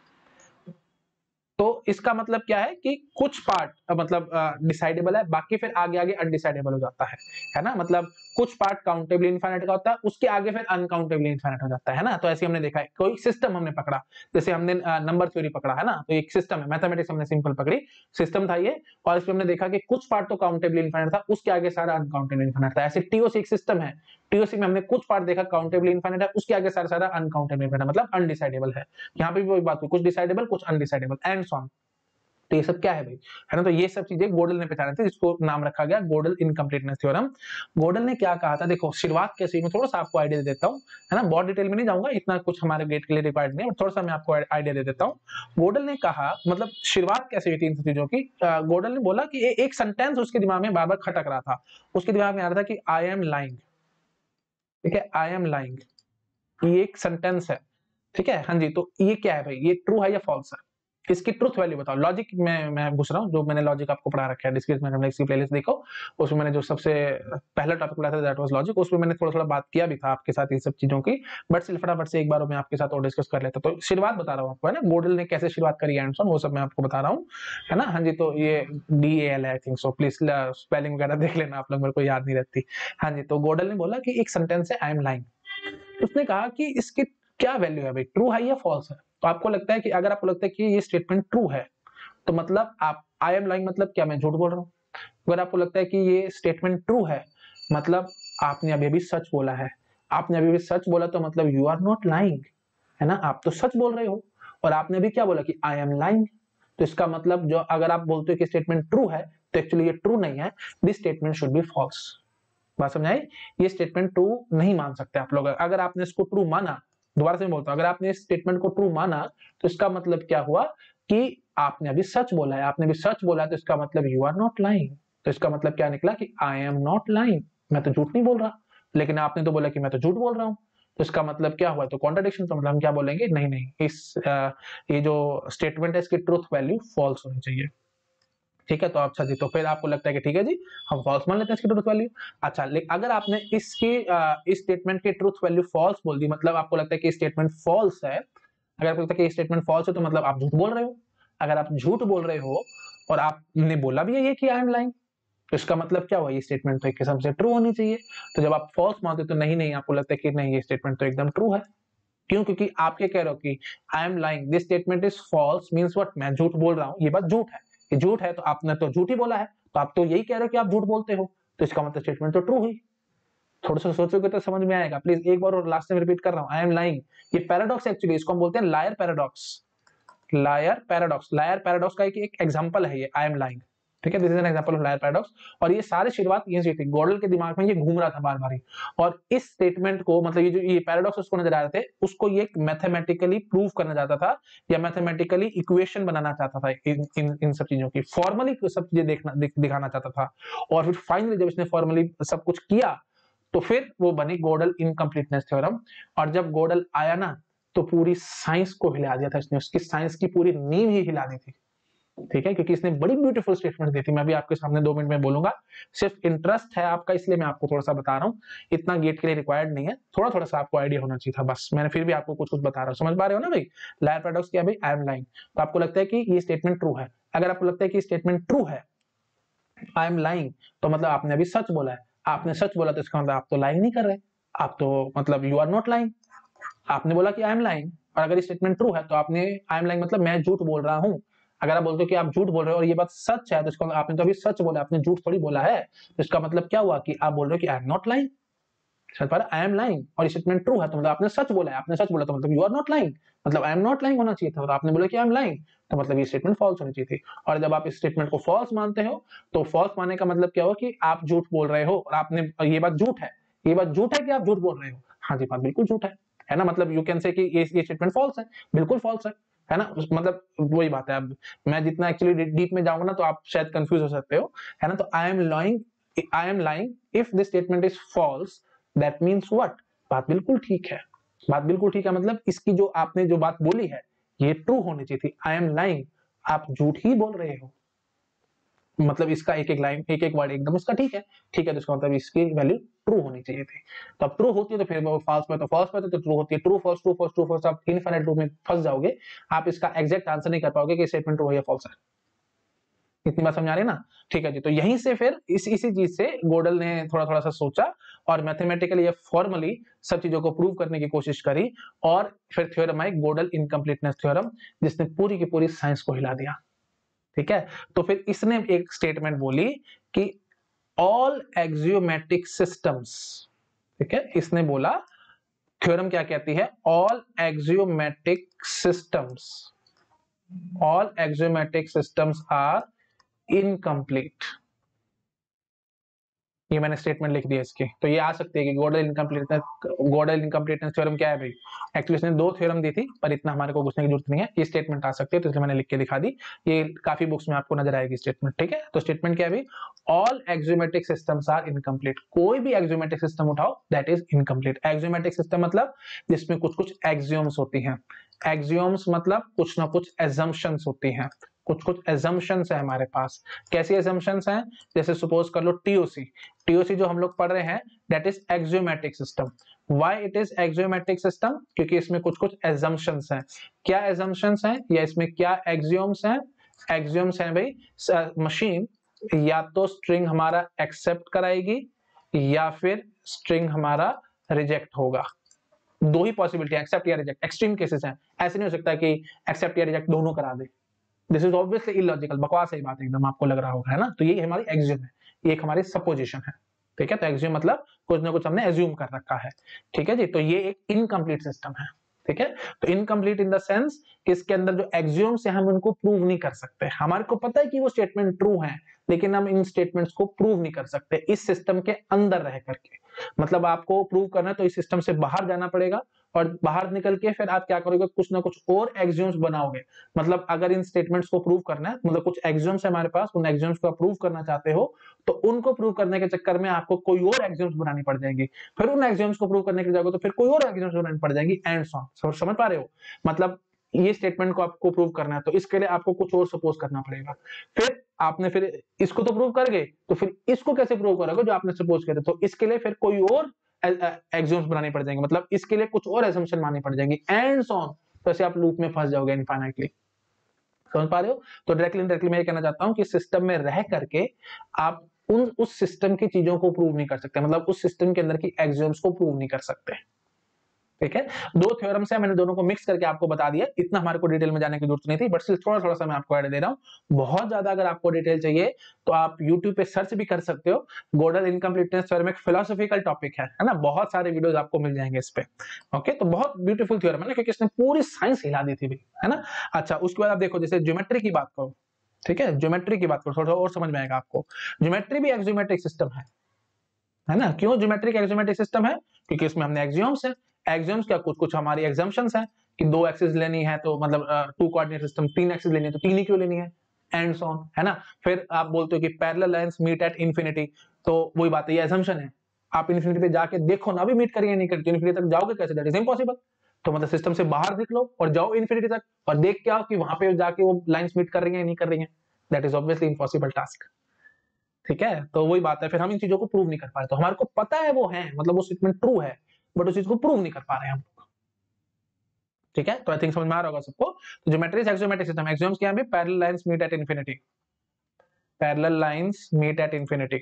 तो इसका मतलब क्या है कि कुछ पार्ट मतलब डिसाइडेबल है, बाकी फिर आगे आगे अनडिसाइडेबल हो जाता है, है ना, मतलब कुछ पार्ट काउंटेबली इनफाइनाइट का होता है, उसके आगे फिर अनकाउंटेबली इनफाइनाइट हो जाता है ना। तो ऐसे हमने देखा है, कोई सिस्टम हमने पकड़ा, जैसे हमने नंबर थ्योरी पकड़ा, है ना, तो एक सिस्टम है, मैथमेटिक्स हमने सिंपल पकड़ी, सिस्टम था ये, और इसमें हमने देखा कि कुछ पार्ट तो काउंटेबली इनफाइनाइट था, उसके आगे सारा अनकाउंटेबली इनफाइनाइट था। ऐसे टीओसी एक सिस्टम है, टीओसी में हमने कुछ पार्ट देखा काउंटेबली इनफाइनाइट है, उसके आगे सारा सारा अनकाउंटेबली इनफाइनाइट, मतलब अनडिसाइडेबल है। यहाँ पे भी वही बात हुई, कुछ डिसाइडेबल कुछ अनडिसाइडेबल एंड सो ऑन। तो ये सब क्या है भाई, है ना, तो ये सब चीजें गोडल ने पहचाने थे, जिसको नाम रखा गया गोडल इनकम्प्लीटनेस थ्योरम। गोडल ने क्या कहा था, देखो शुरुआत कैसे, मैं थोड़ा सा आपको आइडिया दे देता हूँ, है ना, बहुत डिटेल में नहीं जाऊंगा, इतना कुछ हमारे गेट के लिए रिक्वायर्ड नहीं है, थोड़ा सा मैं आपको आइडिया दे देता हूँ। गोडल ने कहा, मतलब शुरुआत कैसे हुई थी इन चीजों की, गोडल ने बोला कि एक सेंटेंस उसके दिमाग में बार बार खटक रहा था, उसके दिमाग में आ रहा था कि आई एम लाइंग, ठीक है, आई एम लाइंग, ये एक सेंटेंस है, ठीक है, हाँ जी, तो ये क्या है भाई, ये ट्रू है या फॉल्स है, इसकी ट्रुथ वैल्यू बताओ। लॉजिक में मैं घुस रहा हूँ, जो मैंने लॉजिक आपको पढ़ा रखा है डिस्क्रिप्शन में, इसकी प्लेलिस्ट देखो, उसमें मैंने जो सबसे पहला टॉपिक पढ़ा था दैट वाज लॉजिक, उसमें मैंने थोड़ा थोड़ा बात किया भी था आपके साथ इन सब चीजों की, बट सिर्फ फटाफट से एक बार मैं आपके साथ और डिस्कस कर लेता। तो शुरुआत बता रहा हूँ आपको, है ना, गोडल ने कैसे शुरुआत करी एंड वो सब मैं आपको बता रहा हूँ, है ना, हाँ जी, तो ये डी ए एल है I think so, please spelling वगैरह देख लेना आप लोग, मेरे को याद नहीं रहती। हाँ जी, तो गोडल ने बोला कि एक सेंटेंस है आई एम लाइंग, उसने कहा कि इसकी क्या वैल्यू है भाई, ट्रू है या फॉल्स है। तो आपको लगता है कि अगर आपको लगता है कि ये स्टेटमेंट ट्रू है, तो मतलब आप आई एम लाइंग मतलब क्या, मैं झूठ बोल रहा हूँ। अगर आपको लगता है कि ये स्टेटमेंट ट्रू है, मतलब आपने अभी अभी सच बोला है। आपने अभी अभी सच बोला तो मतलब यू आर नॉट लाइंग, है ना, आप तो सच बोल रहे हो। और आपने अभी क्या बोला कि आई एम लाइंग, तो इसका मतलब जो अगर आप बोलते हो कि स्टेटमेंट ट्रू है तो एक्चुअली ये ट्रू नहीं है, this statement should be false. बात समझ आई? ये स्टेटमेंट ट्रू नहीं मान सकते आप लोग। अगर आपने इसको ट्रू माना, दोबारा से बोलता हूं, अगर आपने इस स्टेटमेंट को ट्रू माना तो इसका मतलब क्या हुआ कि आपने अभी सच बोला है। आपने अभी सच बोला है तो इसका मतलब यू आर नॉट लाइंग। तो इसका मतलब क्या निकला कि आई एम नॉट लाइंग, मैं तो झूठ नहीं बोल रहा। लेकिन आपने तो बोला कि मैं तो झूठ बोल रहा हूं, तो इसका मतलब क्या हुआ? तो कॉन्ट्रडिक्शन। तो मतलब हम क्या बोलेंगे? नहीं नहीं, इस आ, ये जो स्टेटमेंट है इसकी ट्रूथ वैल्यू फॉल्स होनी चाहिए। ठीक है, तो अच्छा जी, तो फिर आपको लगता है कि ठीक है जी, हम फॉल्स मान लेते हैं इसकी ट्रूथ वैल्यू। अच्छा, लेकिन अगर आपने इसकी इस स्टेटमेंट की ट्रूथ वैल्यू फॉल्स बोल दी, मतलब आपको लगता है कि स्टेटमेंट फॉल्स है, अगर आपको लगता है कि स्टेटमेंट फॉल्स है तो मतलब आप झूठ बोल रहे हो। अगर आप झूठ बोल रहे हो और आपने बोला भी है कि आई एम लाइंग, तो इसका मतलब क्या हुआ? ये स्टेटमेंट तो एक किस्म से ट्रू होनी चाहिए। तो जब आप फॉल्स मानते हो तो नहीं नहीं, आपको लगता है कि नहीं, ये स्टेटमेंट तो एकदम ट्रू है। क्यों? क्योंकि आप क्या कह रहे हो कि I am lying, this statement is false means what, मैं झूठ बोल रहा हूं, ये बात झूठ है। ये झूठ है तो आपने तो झूठ ही बोला है, तो आप तो यही कह रहे हो कि आप झूठ बोलते हो, तो इसका मतलब स्टेटमेंट तो ट्रू हुई। थोड़ा सा सोचोगे तो समझ में आएगा। प्लीज एक बार और लास्ट टाइम रिपीट कर रहा हूं, आई एम लाइंग, ये पैराडॉक्स एक्चुअली, इसको हम बोलते हैं liar paradox. Liar paradox, liar paradox का एक एग्जांपल है ये आई एम लाइंग। ठीक है, this is an example of liar paradox. और ये सारी शुरुआत ये से थी, गॉडल के दिमाग में ये घूम रहा था बार बार ही। और इस स्टेटमेंट को, मतलब ये जो ये पैराडॉक्स उसको नजर आ रहे थे, उसको ये मैथमेटिकली प्रूव करना चाहता था या मैथमेटिकली इक्वेशन बनाना चाहता था इन इन, इन सब चीजों की, फॉर्मली सब चीजें देखना दिख, दिखाना चाहता था। और फिर फाइनली जब इसने फॉर्मली सब कुछ किया तो फिर वो बनी गॉडल इनकम्प्लीटनेस थ्योरम। और जब गॉडल आया ना तो पूरी साइंस को हिला दिया था इसने, उसकी साइंस की पूरी नींव ही हिला दी थी। ठीक है, क्योंकि इसने बड़ी ब्यूटीफुल स्टेटमेंट दी थी। मैं भी आपके सामने दो मिनट में बोलूंगा, सिर्फ इंटरेस्ट है आपका इसलिए मैं आपको थोड़ा सा बता रहा हूँ। इतना गेट के लिए रिक्वायर्ड नहीं है, थोड़ा थोड़ा सा आपको आइडिया होना चाहिए था बस। मैंने फिर भी आपको कुछ कुछ बता रहा हूँ, समझ पा रहे हो ना भाई? लायर पैराडॉक्स क्या भाई? I am lying. तो आपको लगता है कि ये स्टेटमेंट ट्रू है। अगर आपको लगता है कि स्टेटमेंट ट्रू है, आई एम लाइंग, तो मतलब आपने अभी सच बोला है। आपने सच बोला तो इसका मतलब आप तो लाइंग नहीं कर रहे, आप तो मतलब यू आर नॉट लाइंग। आपने बोला कि आई एम लाइंग, और अगर स्टेटमेंट ट्रू है तो आपने आई एम लाइंग मतलब मैं झूठ बोल रहा हूं। अगर आप बोलते हो कि आप झूठ बोल रहे हो और ये बात सच है तो इसको, आपने तो अभी सच बोला, आपने झूठ थोड़ी बोला है, तो इसका मतलब क्या हुआ कि आप बोल रहे हो कि आई एम नॉट लाइंग। समझ पा रहे? आई एम लाइंग और स्टेटमेंट ट्रू है तो मतलब आपने सच बोला है। आपने सच बोला तो मतलब यू आर नॉट लाइंग, मतलब आई एम नॉट लाइंग होना चाहिए था। और आपने बोला कि आई एम लाइंग, तो मतलब ये स्टेटमेंट फॉल्स होनी चाहिए थी। और जब आप इस स्टेटमेंट को फॉल्स मानते हो तो फॉल्स मानने का मतलब क्या हुआ कि आप झूठ बोल रहे हो और आपने, ये बात झूठ है। ये बात झूठ है कि आप झूठ बोल रहे हो? हाँ जी, बात बिल्कुल झूठ है, है ना? मतलब यू कैन से कि ये ये स्टेटमेंट फॉल्स है, बिल्कुल फॉल्स है, है ना? मतलब वही बात है। अब मैं जितना एक्चुअली डीप में जाऊंगा ना तो आप शायद कंफ्यूज हो सकते हो, है ना? तो I am lying, I am lying if this statement is false, that means what? बात बिल्कुल ठीक है। बात बिल्कुल ठीक है मतलब इसकी जो आपने जो बात बोली है ये ट्रू होनी चाहिए थी। आई एम लाइंग, आप झूठ ही बोल रहे हो, मतलब इसका एक एक लाइन, एक एक वर्ड एकदम इसका ठीक है। ठीक है, तो इसका मतलब इसकी वैल्यू ट्रू होनी चाहिए थी। तो अब ट्रू होती है तो फिर वो फॉल्स में, तो फॉल्स में तो ट्रू होती है। True false, true false, true false, आप इनफाइनाइट लूप में फंस जाओगे। आप इसका एग्जैक्ट आंसर नहीं कर पाओगे कि स्टेटमेंट ट्रू है या फॉल्स है। इतनी बात समझ आ रही है ना? ठीक है जी, तो यहीं से फिर इस इसी चीज से गोडल ने थोड़ा थोड़ा सा सोचा और मैथमेटिकली या फॉर्मली सब चीजों को प्रूव करने की कोशिश करी। और फिर थ्योरम आई गोडल इनकम्प्लीटनेस थ्योरम, जिसने पूरी की पूरी साइंस को हिला दिया। ठीक है, तो फिर इसने एक स्टेटमेंट बोली कि ऑल एक्सियोमेटिक सिस्टम्स, ठीक है, इसने बोला, थ्योरम क्या कहती है? All axiomatic systems, all axiomatic systems are incomplete. ये मैंने स्टेटमेंट लिख दिया इसकी। तो ये आ सकती है कि Godel incompleteness, Godel incompleteness theorem क्या है भाई? एक्चुअली इसने दो थ्योरम दी थी पर इतना हमारे को घुसने की जरूरत नहीं है, ये स्टेटमेंट आ सकती है तो इसलिए मैंने लिख के दिखा दी। ये काफी बुक्स में आपको नजर आएगी स्टेटमेंट। ठीक है, तो स्टेटमेंट क्या है भाई? All axiomatic systems are incomplete. कोई भी एक्सियोमेटिक सिस्टम उठाओ that is incomplete. Axiomatic system मतलब जिसमें कुछ कुछ एक्सियोम्स होती हैं। एक्सियोम्स मतलब कुछ ना कुछ एजम्पशंस होती हैं, कुछ कुछ एजम्पशंस है हमारे पास। कैसी एजम्पशंस हैं? जैसे सपोज कर लो टीओसी। टीओसी जो हम लोग पढ़ रहे हैं that is axiomatic system. Why it is axiomatic system? क्योंकि इसमें कुछ कुछ एजम्पशंस हैं। क्या एजम्पशंस हैं या इसमें क्या एक्सियोम्स हैं? एक्सियोम्स हैं भाई, मशीन या तो स्ट्रिंग हमारा एक्सेप्ट कराएगी या फिर स्ट्रिंग हमारा रिजेक्ट होगा। दो ही पॉसिबिलिटी, एक्सेप्ट या रिजेक्ट। एक्सट्रीम केसेस हैं, ऐसे नहीं हो सकता कि एक्सेप्ट या रिजेक्ट दोनों करा दे। दिस इज ऑब्वियसली इलॉजिकल, बकवास है बात एकदम, आपको लग रहा होगा, है ना? तो ये हमारी एक्सियोम है, ये एक हमारी सपोजिशन है। ठीक है, तो एग्ज्यूम मतलब कुछ ना कुछ हमने एज्यूम कर रखा है, ठीक है जी। तो ये एक इनकम्प्लीट सिस्टम है, ठीक है। तो इनकम्प्लीट इन द सेंस कि इसके अंदर जो एग्ज्यूम्स है हम उनको प्रूव नहीं कर सकते। हमारे को पता है कि वो स्टेटमेंट ट्रू है, लेकिन हम इन स्टेटमेंट्स को प्रूव नहीं कर सकते इस सिस्टम के अंदर रह करके। मतलब आपको प्रूव करना है तो इस सिस्टम से बाहर जाना पड़ेगा, और बाहर निकल के फिर आप क्या करोगे, कुछ ना कुछ और एग्ज्यूम्स बनाओगे। मतलब अगर इन स्टेटमेंट्स को प्रूव करना है, मतलब कुछ एग्ज्यूम्स है हमारे पास, उन एग्ज्यूम्स को प्रूव करना चाहते हो, तो उनको प्रूव करने के चक्कर में आपको कोई और एग्ज्यूम्स बनानी पड़ जाएंगी। फिर उन एग्ज्यूम्स को प्रूव करने के जाओगे तो फिर कोई और एग्ज्यूम्स बनानी पड़ जाएंगी, एंड सो ऑन। समझ पा रहे हो? मतलब ये स्टेटमेंट को आपको प्रूव करना है तो इसके लिए आपको कुछ और सपोज करना पड़ेगा। फिर आपने फिर इसको तो प्रूव कर गए, तो फिर इसको कैसे प्रूव करोगे जो आपने सपोज किया था? तो इसके लिए फिर कोई और एग्ज्यूम्स बनानी पड़ जाएंगे, मतलब इसके लिए कुछ और असम्पशन माननी पड़ जाएंगी, एंड सो ऑन। तो ऐसे आप लूप में फंस जाओगे इनफाइनाइटली। समझ पा रहे हो? तो डायरेक्टली डायरेक्टली मैं ये कहना चाहता हूं कि सिस्टम में रह करके आप उन उस सिस्टम की चीजों को प्रूव नहीं कर सकते, मतलब उस सिस्टम के अंदर की एग्ज्यूम्स को प्रूव नहीं कर सकते, ठीक है। दो थ्योरम्स है, मैंने दोनों को मिक्स करके आपको बता दिया, इतना हमारे को डिटेल में जाने की जरूरत नहीं थी, बट सिर्फ थोड़ा थोड़ा सा मैं आपको आइडिया दे रहा हूं। बहुत ज्यादा अगर आपको डिटेल चाहिए तो आप यूट्यूब पे सर्च भी कर सकते हो, गोडल इनकम्प्लीटनेस थ्योरम एक फिलोसॉफिकल टॉपिक है, है ना, बहुत सारे वीडियोस आपको मिल जाएंगे इस पे। ओके, तो बहुत ब्यूटीफुल थ्योरम है ना, क्योंकि इसने पूरी साइंस हिला दी थी, है ना। अच्छा, उसके बाद आप देखो, जैसे ज्योमेट्री की बात करो, ठीक है, ज्योमेट्री की बात करो, थोड़ा और समझ में आएगा आपको। ज्योमेट्री भी एक्सियोमेट्रिक सिस्टम है, है ना। क्यों ज्योमेट्रिक एक्सियोमेट्रिक सिस्टम है? क्योंकि इसमें हमने एक्सियोम्स है। एक्सियोम्स क्या, कुछ कुछ हमारी एग्जम्पशंस हैं कि दो एक्सिस लेनी है तो मतलब टू कोऑर्डिनेट सिस्टम, तीन एक्सिस लेनी है तो तीन ही क्यों लेनी है, एंड सो ऑन, है ना। फिर आप बोलते हो कि parallel lines meet at infinity, तो वही बात है, ये असम्पशन है। आप इंफिनिटी पे जाके देखो ना, अभी मीट करेंगे नहीं करते, इंफिनिटी तक जाओगे कैसे? That is impossible. तो मतलब सिस्टम से बाहर निकलो और जाओ इंफिनिटी तक और देख के आओ कि वहां पे जाके वो लाइंस मीट कर रही है नहीं कर रही है। That is obviously impossible task, ठीक है। तो वही बात है, फिर हम इन चीजों को प्रूव नहीं कर पा रहे। तो हमारे को पता है वो है, मतलब वो स्टेटमेंट ट्रू है, बट उस चीज को प्रूव नहीं कर पा रहे हम, ठीक है। तो आई थिंक समझ में आ रहा होगा सबको। तो geometry is axiometric system, axioms क्या है? Parallel lines meet at infinity, parallel lines meet at infinity,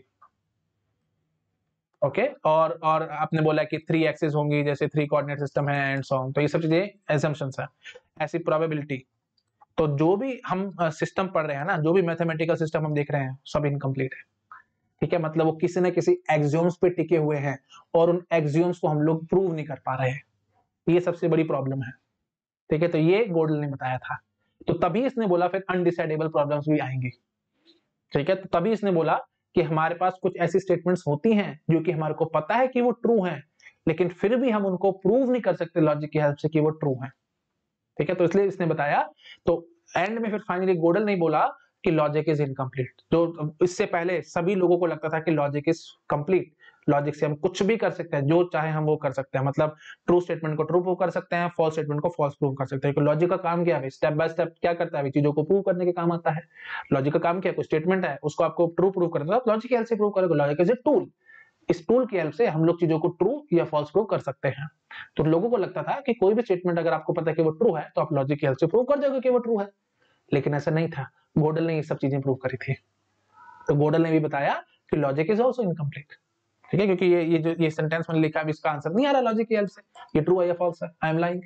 okay. और और आपने बोला कि थ्री एक्सिस होंगी, जैसे थ्री कोऑर्डिनेट सिस्टम है एंड सो ऑन, तो ये सब चीजें असम्पशंस है। ऐसी प्रोबेबिलिटी, तो जो भी हम सिस्टम पढ़ रहे हैं ना, जो भी मैथमेटिकल सिस्टम हम देख रहे हैं, सब इनकम्प्लीट है, ठीक है। मतलब वो किसी न किसी एक्सियोम्स पे टिके हुए हैं और उन एक्सियोम्स को हम लोग प्रूव नहीं कर पा रहे हैं, ये सबसे बड़ी प्रॉब्लम है, ठीक है। तो ये गोडल ने बताया था, तो तभी इसने बोला फिर अनडिसाइडेबल प्रॉब्लम्स भी आएंगी, ठीक है। तो तभी इसने बोला कि हमारे पास कुछ ऐसी स्टेटमेंट्स होती हैं जो कि हमारे को पता है कि वो ट्रू हैं, लेकिन फिर भी हम उनको प्रूव नहीं कर सकते लॉजिक की हेल्प से कि वो ट्रू हैं, ठीक है। तो इसलिए इसने बताया। तो एंड में फिर फाइनली गोडल नहीं बोला कि लॉजिक इज इनकम्प्लीट। तो इससे पहले सभी लोगों को लगता था कि लॉजिक इज कंप्लीट, लॉजिक से हम कुछ भी कर सकते हैं, जो चाहे हम वो कर सकते हैं, मतलब ट्रू स्टेटमेंट को ट्रू प्रूव कर सकते हैं, फॉल्स स्टेटमेंट को फॉल्स प्रूव कर सकते हैं। लॉजिक का काम क्या है? स्टेप बाय स्टेप क्या करता है? चीजों को प्रूव करने के काम आता है। लॉजिक का काम क्या है? कोई स्टेटमेंट है, उसको आपको ट्रू प्रूव करना है, तो लॉजिक की हेल्प से प्रूव करोगे। लॉजिक इज ए टूल, इस टूल की हेल्प से हम लोग चीजों को ट्रू या फॉल्स प्रूव कर सकते हैं। तो लोगों को लगता था कि कोई भी स्टेटमेंट अगर आपको पता है कि वो ट्रू है तो आप लॉजिक की हेल्प से प्रूव कर दोगे कि वो ट्रू है, लेकिन ऐसा नहीं था। गोडल ने ये सब चीजें प्रूव करी थी। तो गोडल ने भी बताया कि लॉजिक इज आल्सो इनकम्प्लीट, ठीक है, क्योंकि ये ये जो ये सेंटेंस मैंने लिखा है इसका आंसर नहीं आ रहा लॉजिक की हेल्प से, ये ट्रू है या फॉल्स है, आई एम लाइंग,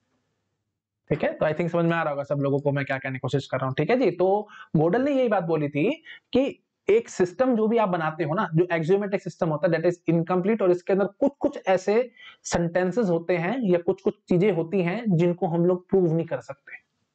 ठीक है। तो आई थिंक समझ में आ रहा होगा सब लोगों को मैं क्या कहने की कोशिश कर रहा हूं, ठीक है जी। तो गोडल ने यही बात बोली थी कि एक सिस्टम जो भी आप बनाते हो ना, जो एक्सियोमेट्रिक सिस्टम होता है, दैट इज इनकम्प्लीट, और इसके अंदर कुछ कुछ ऐसे सेंटेंसेस होते हैं या कुछ कुछ चीजें होती हैं जिनको हम लोग प्रूव नहीं कर सकते,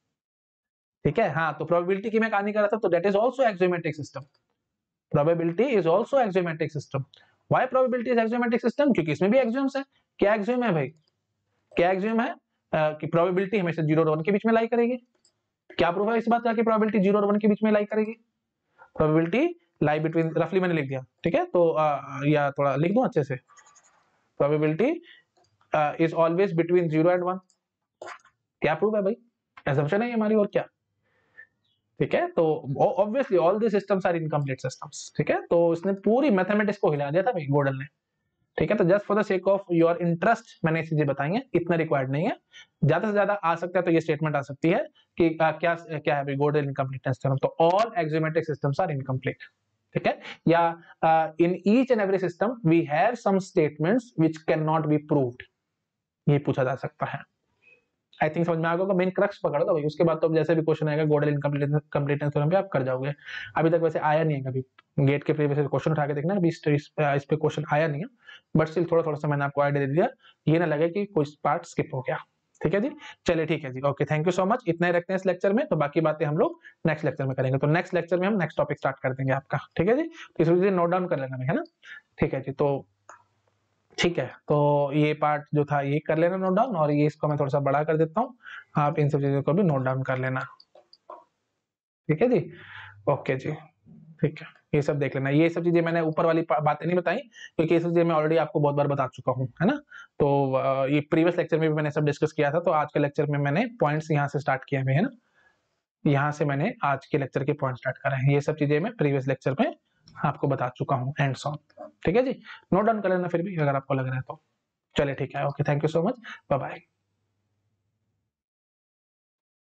ठीक है। हाँ, तो प्रोबेबिलिटी की मैं कहानी कर रहा था, तो that is also axiometric system, probability is also axiometric system. Why probability is axiometric system? क्योंकि इसमें भी एक्सियोम्स है। क्या एक्सियोम है भाई? क्या एक्सियोम है? uh, कि प्रोबेबिलिटी हमेशा जीरो और वन के बीच में लाई करेगी। क्या प्रूफ है इस बात का कि प्रोबेबिलिटी जीरो और वन के बीच में लाई करेगी? प्रोबेबिलिटी लाई बिटवीन, रफली मैंने लिख दिया, ठीक है। तो uh, या थोड़ा लिख दूं अच्छे से, probability is always between zero and one. क्या प्रूफ है भाई? असम्पशन है हमारी, और क्या, ठीक है। तो obviously all the systems are incomplete systems, ठीक है। तो इसने पूरी मैथमेटिक्स को हिला दिया था भाई गोडल ने, ठीक है। तो just for the sake of your interest मैंने ये चीजें बताई हैं, इतना रिक्वायर्ड नहीं है। ज्यादा से ज्यादा आ सकता है तो ये स्टेटमेंट आ सकती है कि आ, क्या क्या है भाई गोडल इनकम्प्लीटनेस थ्योरम, तो all axiometric systems are incomplete, ठीक है। या in each and every system we have some statements which can not be proved, ये पूछा जा सकता है, आई थिंक समझ में आ गया। मेन क्रक्स पकड़ दो भाई, उसके बाद तो जैसे भी क्वेश्चन आएगा गोडेल इनकम्प्लीटनेस कंप्लीटनेस थ्योरम पे आप कर जाओगे। अभी तक वैसे आया नहीं है कभी, गेट के प्रीवियस क्वेश्चन उठा के देखना, अभी इस, इस, इस पे क्वेश्चन आया नहीं है, बट स्टिल थोड़ा थोड़ा सा मैंने आपको आइडिया दे दिया, ये ना लगे कि कोई पार्ट स्किप हो गया। ठीक है जी, चलिए ठीक है जी, okay, thank you so much. इतना ही रखते हैं इस लेक्चर में, तो बाकी बातें हम लोग नेक्स्ट लेक्चर में करेंगे। तो नेक्स्ट लेक्चर में हम नेक्स्ट टॉपिक स्टार्ट कर देंगे आपका। ठीक है जी, इस वजह से नोट डाउन कर लेना है ना। ठीक है जी, तो ठीक है, तो ये पार्ट जो था ये कर लेना नोट डाउन, और ये इसको मैं थोड़ा सा बड़ा कर देता हूँ, आप इन सब चीजों को भी नोट डाउन कर लेना। ठीक है जी, ओके जी, ठीक है, ये सब देख लेना। ये सब चीजें मैंने ऊपर वाली बातें नहीं बताई, क्योंकि ये सब चीजें मैं ऑलरेडी आपको बहुत बार बता चुका हूँ, है ना। तो ये प्रीवियस लेक्चर में भी मैंने सब डिस्कस किया था, तो आज के लेक्चर में मैंने पॉइंट्स यहाँ से स्टार्ट किए हैं, है ना, यहाँ से मैंने आज के लेक्चर के पॉइंट स्टार्ट करे हैं। ये सब चीजें मैं प्रीवियस लेक्चर में आपको बता चुका हूँ एंड सॉन। ठीक है जी, नोट डाउन कर लेना फिर भी अगर आपको लग रहा है तो। चलिए ठीक है, okay, thank you so much, bye bye.